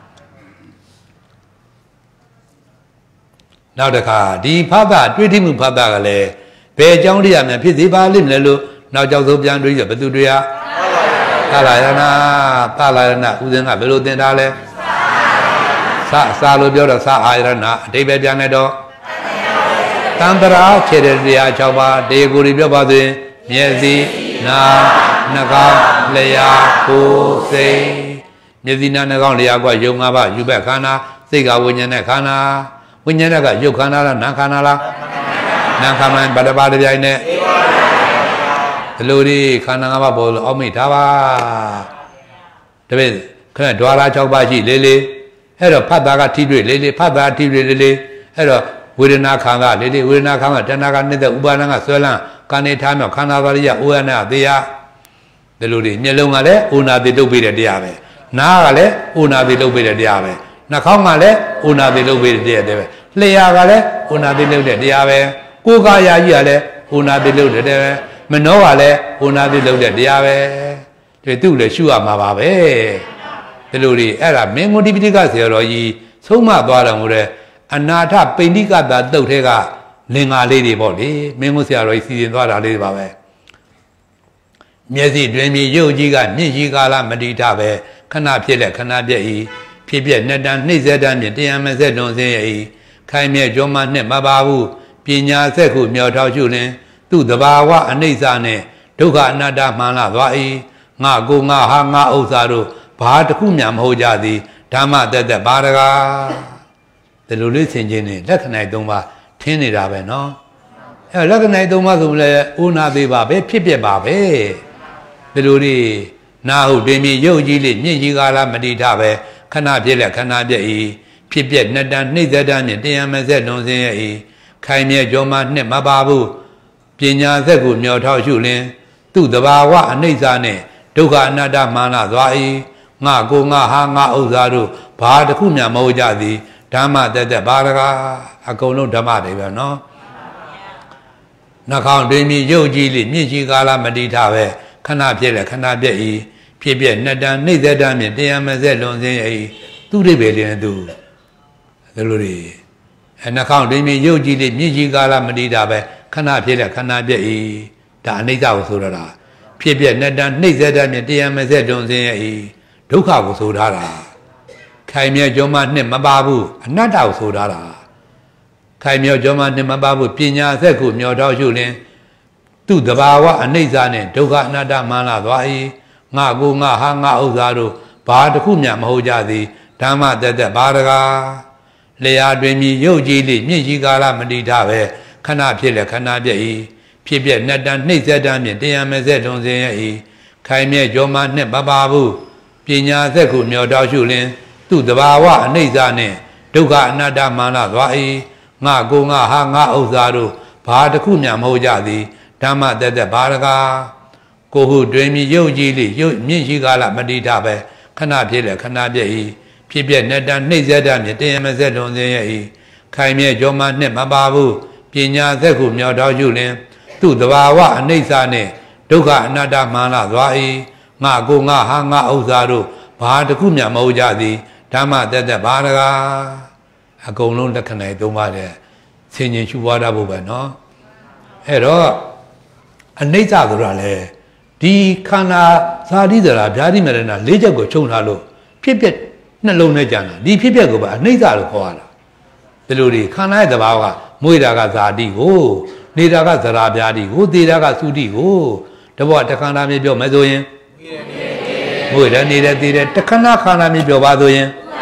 နောက်တစ်ခါဒီဖတ်တာတွေ့ထိမှုဖတ်တာကလည်းဘယ်အကြောင်းတရားများဖြစ်စေပါလိမ့်မလဲလို့နောက်ကြောက်ဆုံးပြန်တွေးရဘယ်သူတွေကသာလာရဏဦးဇင်းကဘယ်လိုသင်ထားလဲစာလို့ပြောတော့စာအာရဏအတိပ္ပယ်ပြန်လိုက်တော့တန်တရာခြေတရား6ပါးတေကိုယ်ပြောပါဆိုရင်မျက်စိနာနှာခေါင်းလျှာကိုယ်စိတ်မျက်စိနာနှာခေါင်းလျှာကယုံ၅ပါးယူဘက်ခန္ဓာစိတ်ကဝိညာဉ်နဲ့ခန္ဓာဝိညာဉ်ကယုတ်ခန္ဓာလားနာခန္ဓာလားနာခန္ဓာဗတ္တပါတပြိုင်နဲ့ဒီလိုဒီခန္ဓာ၅ပါးပေါ်လို့အောက်မိထားပါတပည့်ခဏဒွါရ6ပါးရှိလေးလေးအဲ့တော့ဖတ်တာကထိတွေ့လေးလေးဖတ်တာထိတွေ့လေးလေးအဲ့တော့ဝေဒနာခံကလေးလေးဝေဒနာခံကတဏှာကနေတဲ့ဥပါဒဏ်ကဆွဲလန်းကာနေထားမြောက်ခန္ဓာပါရိယဩယနာတရားဒီလိုဒီမျက်လုံးကလည်းဩနာတိတုပ်ပေးတဲ့တရားပဲနားကလည်းဩနာတိတုပ်ပေးတဲ့တရားပဲနှာခေါင်းကလည်းဩနာတိတုပ်ပေးတဲ့တရားပဲလျှာကလည်းဩနာတိတုပ်တဲ့တရားပဲကိုယ်ကာယကြီးကလည်းဩနာတိတုပ်တဲ့တရားပဲမနှောကလည်းဩနာတိတုပ်တဲ့တရားပဲဒီသူ့လည်းရှုရမှာပါပဲဒီလိုဒီအဲ့ဒါမင်းဂုတိပိဋကဆရာတော်ကြီးဆုံးမသွားတယ်မို့တဲ့အနာထပိဋကတာတုတ်ထဲကလင်္ကာလေးတွေပေါ့လေမင်းဂုဆရာတော်ကြီးစီစဉ်သွားတာလေးပါပဲမျက်စိတွင်မြည်ရုပ်ကြီးကမြင့်ရှိကာလမတိထပဲခဏဖြစ်လက်ခဏပြည့်ဤဖြစ်ပြနှစ်တန်နှိမ့်ဆက်တန်းဖြင့်တရားမဆက်တွန်စင်း၏ခိုင်မြဲကြောမနှစ်မပါဘူးပညာဆက်ခုမြော်ထောက်ရှုလင်သူ့တဘာဝအနိစ္စနဲ့ဒုက္ခအနတ္တမှန်လာသွား၏ငါကိုငါဟာငါဥစ္စာတို့ဘာတစ်ခုမှမဟုတ်ကြသည်ဓမ္မတက်တက်ပါတကားဒီလိုလေးဆင်ခြင်နေလက္ခဏာ၃ပါးထင်းနေတာပဲနော်အဲလက္ခဏာ၃ပါးဆိုလည်းဥနာသေးပါပဲဖြစ်ပြပါပဲဒီလိုလေးနာဟုတ်တွင်မြည်ရုပ်ကြီးလေးမြင့်ကြီးကားလားမတိထပဲခဏပြည့်လက်ခဏပြည့်၏ဖြစ်ပြနှစ်တန်နှိမ့်သက်တန်းဖြင့်တရားမဆက်တွန်စင်းရဲ့၏ခိုင်မြဲကြောမနှစ်မပါဘူးပညာဆက်ကိုမြော်ထောက်ရှုလင်သူ့တဘာဝအနိစ္စနဲ့ဒုက္ခအနတ္တမှန်လာသွား၏ငါကိုငါဟာငါဥစ္စာတို့ဘာတစ်ခုမှမဟုတ်ကြသည်ဓမ္မတက်တက်ဘာတကားအကုန်လုံးဓမ္မတွေပဲနော်နှာခေါင်းတွင်မြည်ရုပ်ကြီးလေးမြင့်ကြီးကားလားမတိထပဲခဏပြည့်လက်ခဏပြည့်၏ဖြစ်ပြနှစ်တန်နှိမ့်သက်တန်းဖြင့်တရားမဆက်လွန်စင်း၏သူ့အိဗေတင်သူဒီလိုတွေနှာခေါင်းတွင်မြည်ရုပ်ကြီးလေးမြင့်ကြီးကားလားမတိထပဲခဏပြည့်လက်ခဏပြည့်၏ဒါအနိစ္စကိုဆိုတော့တာဖြစ်ပြနှစ်တန်နှိမ့်သက်တန်းဖြင့်တရားမဆက်လွန်စင်း၏ဒုက္ခကိုဆိုထားတာခိုင်မြဲကြောမနှစ်မပါဘူးအနတ္တကိုဆိုထားတာခိုင်မြဲကြောမနှစ်မပါဘူးပညာဆက်ကိုမြော်ထောက်ရှုလင်သူ့တဘာဝအနိစ္စနဲ့ဒုက္ခအနတ္တမှန်လာသွား၏ငါကိုငါဟာငါဥစ္စာတို့ဘာတစ်ခုမှမဟုတ်ကြသည်ဓမ္မတက်တက်ဘာတကားလျှာတွင်မြည်ရုပ်ကြီးလေးမြင့်ကြီးကာလမတိထပဲခဏဖြစ်လက်ခဏပြည့်၏ဖြစ်ပြနှစ်တန်နှိမ့်ဆက်တန်းဖြင့်တရားမဆက်တွန်စင်းရဲ့၏ခိုင်မြဲကြောမနှစ်မပါဘူးပညာဆက်ကိုမြော်ထောက်ရှုလင်သူ့တဘာဝအနိစ္စနဲ့ဒုက္ခအနတ္တမှန်လာသွား၏ငါကိုငါဟာငါဥစ္စာတို့ဘာတစ်ခုမှမဟုတ်ကြသည်ဓမ္မတက်တက်ဘာတကားကိုဟုတွင်မြည်ရုပ်ကြီးလေးရုပ်မြင့်ရှိကာလမတိထပဲခဏဖြစ်လက်ခဏပြည့်၏ဖြစ်ပြနှစ်တန်နှိမ့်ဆက်တန်းဖြင့်တရားမဆက်လွန်စင်းရဲ့၏ခိုင်မြဲကြောမနှစ်မပါဘူးပညာဆက်ကိုမြော်ထောက်ရှုလင်သူ့တဘာဝအနိစ္စနဲ့ဒုက္ခအနတ္တမှန်လာသွား၏ငါကိုငါဟာငါဥစ္စာတို့ဘာတစ်ခုမှမဟုတ်ကြသည်ဓမ္မတက်တက်ဘာတကားအကုန်လုံးလက္ခဏာ၃ပါးတဲ့ဆင်ញင်ရှုပွားတတ်ဖို့ပဲနော်အဲ့တော့အနိစ္စဆိုတာလေဒီခန္ဓာဇာတိဇရာဗျာတိမရဏ၄ချက်ကိုခြုံထားလို့ဖြစ်ပျက်နှလုံးနဲ့ကြံတာဒီဖြစ်ပျက်ကိုပဲအနိစ္စလို့ခေါ်ရတာဒီလိုဒီခန္ဓာရဲ့သဘာဝကမွေတာကဇာတိကိုနေတာကဇရာဗျာတိကိုသေတာကသုတိကိုတဘောတခန္ဓာမျိုးပြောမယ်ဆိုရင်မွေတယ်နေတယ်သေတယ်တခဏခန္ဓာမျိုးပြောပါဆိုရင်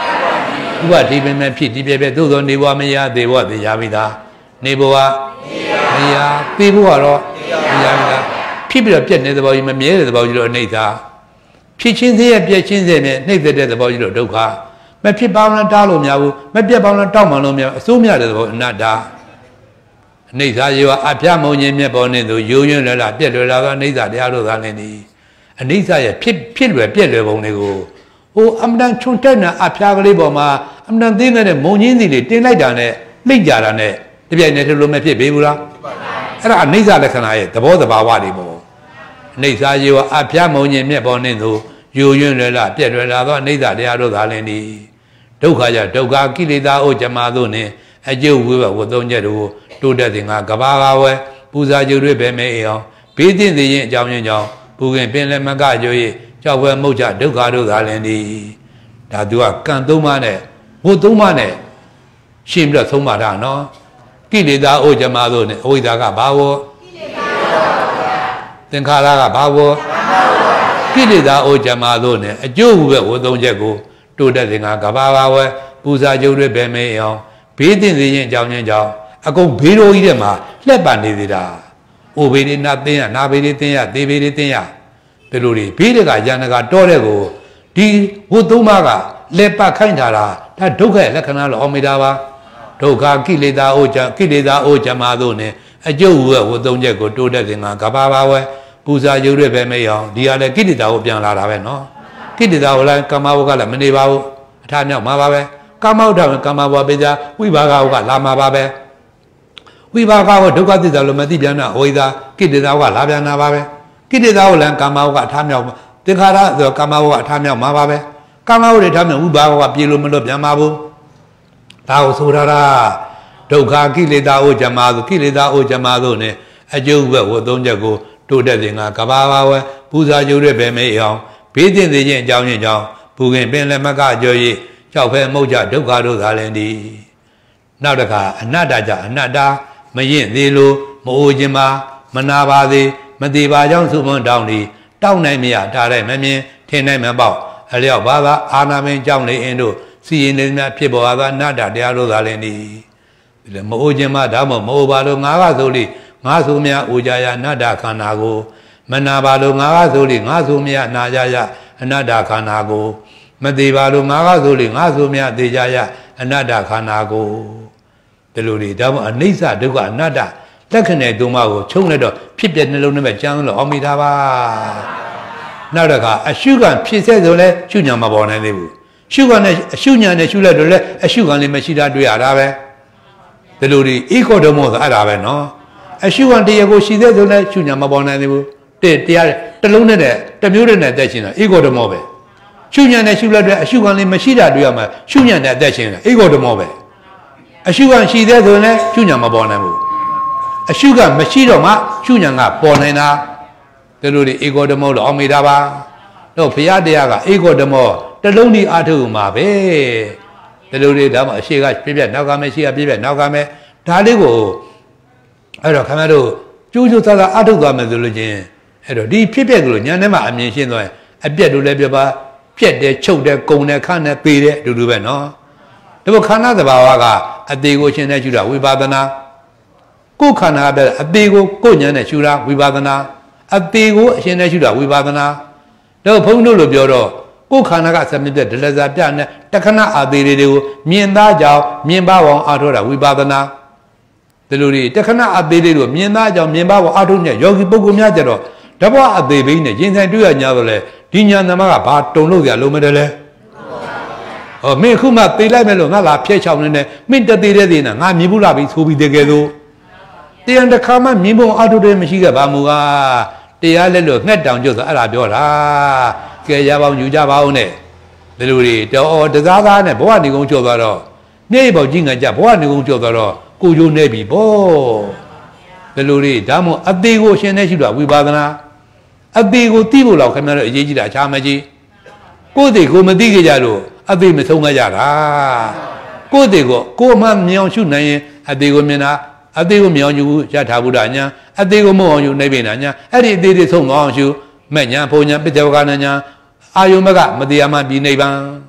ဥပတိပင်မဲ့ဖြစ်ဒီပြပြသို့သောနေဘဝမရသေးဘဝသိရပြီသားနေဘဝမရသေးဘဝတော့သိရပြီသားဖြစ်ပြီးတော့ပြက်နေတဲ့သဘောကြီးမမြဲတဲ့သဘောကြီးတော့အနိစ္စဖြစ်ချင်းသေးရဲ့ပြက်ချင်းသေးနဲ့နှိမ့်သက်တဲ့သဘောကြီးတော့ဒုက္ခမဖြစ်ပါဘူးတားလို့မရဘူးမပြက်ပါဘူးတောက်မှလို့မရအစိုးမရတဲ့သဘောအနတ္တအနိစ္စရေဝအပြမုံခြင်းမြတ်ပေါ်နေသူရိုးရွံ့လွယ်လာပြက်လွယ်လာသောအနိစ္စတရားတို့သာလင်းသည်အနိစ္စရဲ့ဖြစ်လွယ်ပြက်လွယ်ပုံတွေကိုဟိုအမတန်ခြုံတက်နေအဖျားကလေးပေါ်မှာအမတန်သေးနေတဲ့မုံချင်းစီလေးတင်လိုက်တာနဲ့လိမ့်ကြတာနဲ့တပြိုင်တည်းလို့မဖြစ်ပေဘူးလားအဲ့ဒါအနိစ္စလက္ခဏာရဲ့သဘောသဘာဝတွေပေါ့အနိစ္စရေဝအဖျားမုံခြင်းမြတ်ပေါ်နေသူရိုးရွံ့လွယ်လာပြက်လွယ်လာသောအနိစ္စတရားတို့သာလင်းသည်ဒုက္ခကြဒုက္ခကိလေသာအိုဇမာတို့နှင့်အကျုပ်ဝိဘဝသုံးချက်တို့တိုးတက်တဲ့ငါကဘာကဝဲပူဇာကြိုတွေပဲမဲအောင်ဘေးသင့်သေးရင်အကြောင်းရင်းကြောင့်ပူခင်ပင်လည်းမကကြွေကြောက်ဝဲမုတ်ချဒုက္ခတို့သာလင်းသည်ဒါသူကကံသုံးပါးနဲ့ဘုသုံးပါးနဲ့ရှင်းပြီးတော့သုံးပါတာနော်ကိလေသာအိုဇမာတို့နဲ့အဝိဇ္ဇာကဘာဝကိလေသာသင်္ခါရကဘာဝကိလေသာအိုဇမာတို့နဲ့အကျိုးဝဲဝသုံးချက်ကိုတိုးတက်တဲ့ငါကဘာကဝဲပူဇာကြိုတွေပဲမဲအောင်ဘေးသင့်သေးရင်အကြောင်းရင်းကြောင့်အကုန်ဘေးတော်ကြီးတဲ့မှာလှက်ပန်နေသေးတာအိုဘေးတွေနာသိရနာဘေးတွေသိရသေဘေးတွေသိရဒီလိုတွေဘေးတွေကရန်ကတောတဲ့ကိုဒီဝတ်သုံးပါးကလက်ပတ်ခိုင်းထားတာဒါဒုက္ခရဲ့လက္ခဏာလို့အောင်မိတာပါဒုက္ခကိလေသာအိုဇမာတို့နဲ့အကျုပ်ဝဝတ်သုံးချက်ကိုတိုးတက်တဲ့ငါကဘာဝဲပူဇာရုပ်တွေပဲမရအောင်ဒီဟာလည်းကိလေသာကိုပြန်လာတာပဲနော်ကိလေသာကိုလည်းကာမဝကလည်းမနေပါဘူးအထာမြောက်မှာပါပဲကာမဝထကာမဘဝပိဇာဝိဘာဂဝကလာမှာပါပဲဝိဘာဂဝဒုက္ခသစ္စာလို့မသိပြန်တာဝိဇာကိလေသာကလာပြန်တာပါပဲကိလေသာကိုလည်းကာမဝကအထာမြောက်သင်္ခါရဆိုကာမဝကအထာမြောက်မှာပါပဲကာမဝတွေထားမြောက်ဝိဘာဂဝပြေလို့မလို့ပြန်ပါဘူးဒါကိုဆိုထားတာဒုက္ခကိလေသာအိုဇမာတို့ကိလေသာအိုဇမာတို့နဲ့အကျိုးဘက်ဝသုံးချက်ကိုတိုးတက်တဲ့ငါကဘာဝဲပူဇာကြိုးတွေပဲမေးအောင်ဘေးတင်သေးခြင်းအကြောင်းရင်းကြောင့်ပူခင်ပင်လည်းမကကြော်ရည်ကြောက်ဖဲမုတ်ကြဒုက္ခတို့သာလင်းသည်နောက်တစ်ခါအနတ္တကြအနတ္တမရင်သေးလို့မအိုခြင်းပါမနာပါသေးမသေးပါကြောင့်သုမွန်တောင်းသည်တောက်နိုင်မရတားတဲ့မမြင်ထင်နိုင်မပေါက်အလျောက်ဘာသာအာနာမင်းကြောင့်လေအင်းတို့စီရင်နေများဖြစ်ပေါ်သောအနတ္တတရားတို့သာလင်းသည်ဒီလေမအိုခြင်းပါဒါမှမအိုပါလို့ငါကဆိုလိငါဆိုမြအိုကြရအနတ္တခန္ဓာကိုမနာပါလို့ငါကဆိုလိငါဆိုမြနာကြရအနတ္တခန္ဓာကိုမသေးပါလို့ငါကဆိုလိငါဆိုမြသေးကြရအနတ္တခန္ဓာကိုဒီလိုတွေဒါမှအနိစ္စဒုက္ခအနတ္တလက္ခဏာသုံးပါးကိုခြုံလိုက်တော့ဖြစ်ပြနှလုံးထဲမှာကျမ်းလို့အောင်မိတာပါနောက်တစ်ခါအရှုခံဖြစ်စေဆိုလဲရှုညာမပေါ်နိုင်သေးဘူးရှုခံနဲ့အရှုညာနဲ့ရှုလိုက်တော့လဲအရှုခံလေးမရှိတာတွေ့ရတာပဲဒီလိုတွေဧကောဓမ္မောဆိုအဲ့ဒါပဲနော်အရှုခံတရားကိုရှိသေးဆိုလဲရှုညာမပေါ်နိုင်သေးဘူးတရားတစ်လုံးနဲ့တမျိုးနဲ့တက်ရှင်တာဧကောဓမ္မောပဲရှုညာနဲ့ရှုလိုက်တော့အရှုခံလေးမရှိတာတွေ့ရမှာရှုညာနဲ့တက်ရှင်တာဧကောဓမ္မောပဲအရှုခံရှိသေးဆိုလဲရှုညာမပေါ်နိုင်ဘူးအရှုကမရှိတော့မှရှုညာကပေါ်နိုင်တာဒီလိုတွေဧကောဓမ္မောလို့အောင်မိတာပါတော့ဘုရားတရားကဧကောဓမ္မောတလုံးဒီအာထုမှာပဲဒီလိုတွေဒါမှအရှိကပြပြနောက်ကမဲ့ရှိကပြပြနောက်ကမဲ့ဒါလေးကိုအဲ့တော့ခင်ဗျားတို့ကျိုးကျိုးသားသားအာထုသွားမယ်ဆိုလို့ချင်းအဲ့တော့ဒီဖြစ်ပြကလို့ညာထဲမှာအမြင်ရှင်းသွားရင်အပြက်တို့လည်းပြပါပြက်တယ်ချုပ်တယ်ကုံတယ်ခန့်တယ်ပေတယ်အတူတူပဲနော်ဒါပေမဲ့ခန္ဓာသဘာဝကအသေးကိုရှင်းတဲ့ရှုတာဝိပဿနာကိုယ်ခန္ဓာကပြအသေးကိုကိုယ်ဉာဏ်နဲ့ရှုတာဝိပဿနာအသေးကိုအရှင်းနဲ့ရှုတာဝိပဿနာတော့ဘုန်းတို့လိုပြောတော့ကိုယ်ခန္ဓာကစမြစ်တဲ့ဒလဇာပြနဲ့တခဏအသေးတွေကိုမြင်သားကြောင်မြင်ပါအောင်အားထုတ်တာဝိပဿနာဒီလိုတွေတခဏအသေးတွေကိုမြင်သားကြောင်မြင်ပါအောင်အားထုတ်နေယောဂီပုဂ္ဂိုလ်များကြတော့တဘွားအသေးဘိန်းနဲ့ရင်ဆိုင်တွေ့ရညာတော့လေဒီညာသမားကဘာတုံလို့ကြလုံးမတယ်လဲဟောမင်းခုမှသေလိုက်မယ်လို့ငါလာဖျက်ချောင်းနေတယ်မင်းတသေးတဲ့သေးနဲ့ငါမြင်ဘူးလားပြီဆိုပြီးတကယ်လို့တရားတစ်ခါမှမြင်ဖို့အားထုတ်တယ်မရှိခဲ့ပါမူကတရားလက်လို့ငှက်တောင်ကျွတ်ဆိုအဲ့ဒါပြောတာကဲရပါအောင်ယူကြပါအောင်နဲ့ဒီလိုတွေတော်တစားသားနဲ့ဘဝနေကုန်းကျော်သွားတော့နေ့ပေါကြီးငါကြဘဝနေကုန်းကျော်သွားတော့ကိုကျိုးနေပြီပေါ့ဒီလိုတွေဒါမှမဟုတ်အသေးကိုရှင်နေရှိတော့ဝိပဿနာအသေးကိုသိဖို့လောက်ခင်ဗျားတို့အရေးကြီးတာအခြားမကြီးကိုယ်သေးကိုမသိကြကြလို့အသေးမဆုံးကြတာကိုယ်သေးကိုမှမြောင်ရှုနိုင်ရင်အသေးကိုမြင်တာအသေးကိုမြောင်ယူရထားဘူးတာညာအသေးကိုမဟုတ်အောင်ယူနေပြီနာညာအဲ့ဒီအသေးတွေဆုံးသွားအောင်ရှုမဲ့ညာဘုံညာပိဿဝကနာညာအာယုမကမတရားမှပြီးနေပါဒီ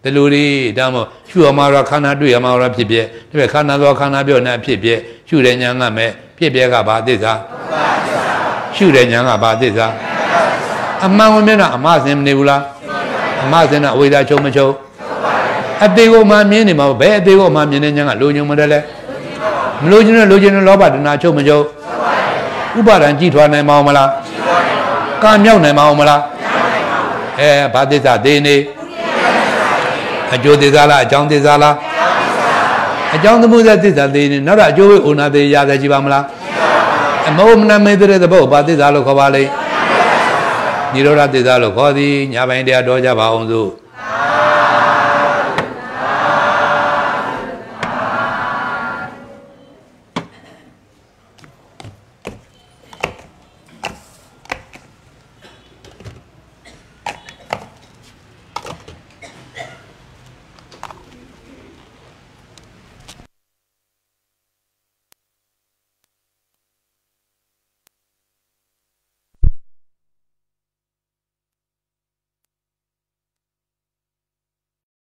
ဒီလိုလေးဒါမှရှုရမှာတော့ခန္ဓာတွေ့ရမှာတော့ဖြစ်ဖြစ်ဒီပဲခန္ဓာသောခန္ဓာပြောနေဖြစ်ဖြစ်ရှုတဲ့ဉာဏ်ကမဲ့ဖြစ်ပြကဘာသစ္စာရှုတဲ့ဉာဏ်ကဘာသစ္စာအမှန်ဝင်မျက်နှာအမစင်မနေဘူးလားအမစင်ကအဝိဒါချုပ်မချုပ်အသေးကိုမှမြင်နေမှာဘယ်အသေးကိုမှမြင်နေဉာဏ်ကလိုချင်မတယ်လဲမလိုချင်တဲ့လောဘတဏှာချုပ်မချုပ်ဥပါဒံကြည်ထွားနိုင်မအောင်မလားကံမြောက်နိုင်မအောင်မလားဘာသစ္စာသေးနေအကျိုးသစ္စာလားအကြောင်းသစ္စာလားအကြောင်းသမုဒ္ဒသစ္စာသေးနေနောက်တော့အကျိုးဝိဩနာသေးရသေးရှိပါမလားအမောမနမေတဲ့သဘောဘာသစ္စာလို့ခေါ်ပါလိမ့်နိရောဓသစ္စာလို့ခေါ်သည်ညာပိုင်းတရားတော်ကြပါအောင်စို့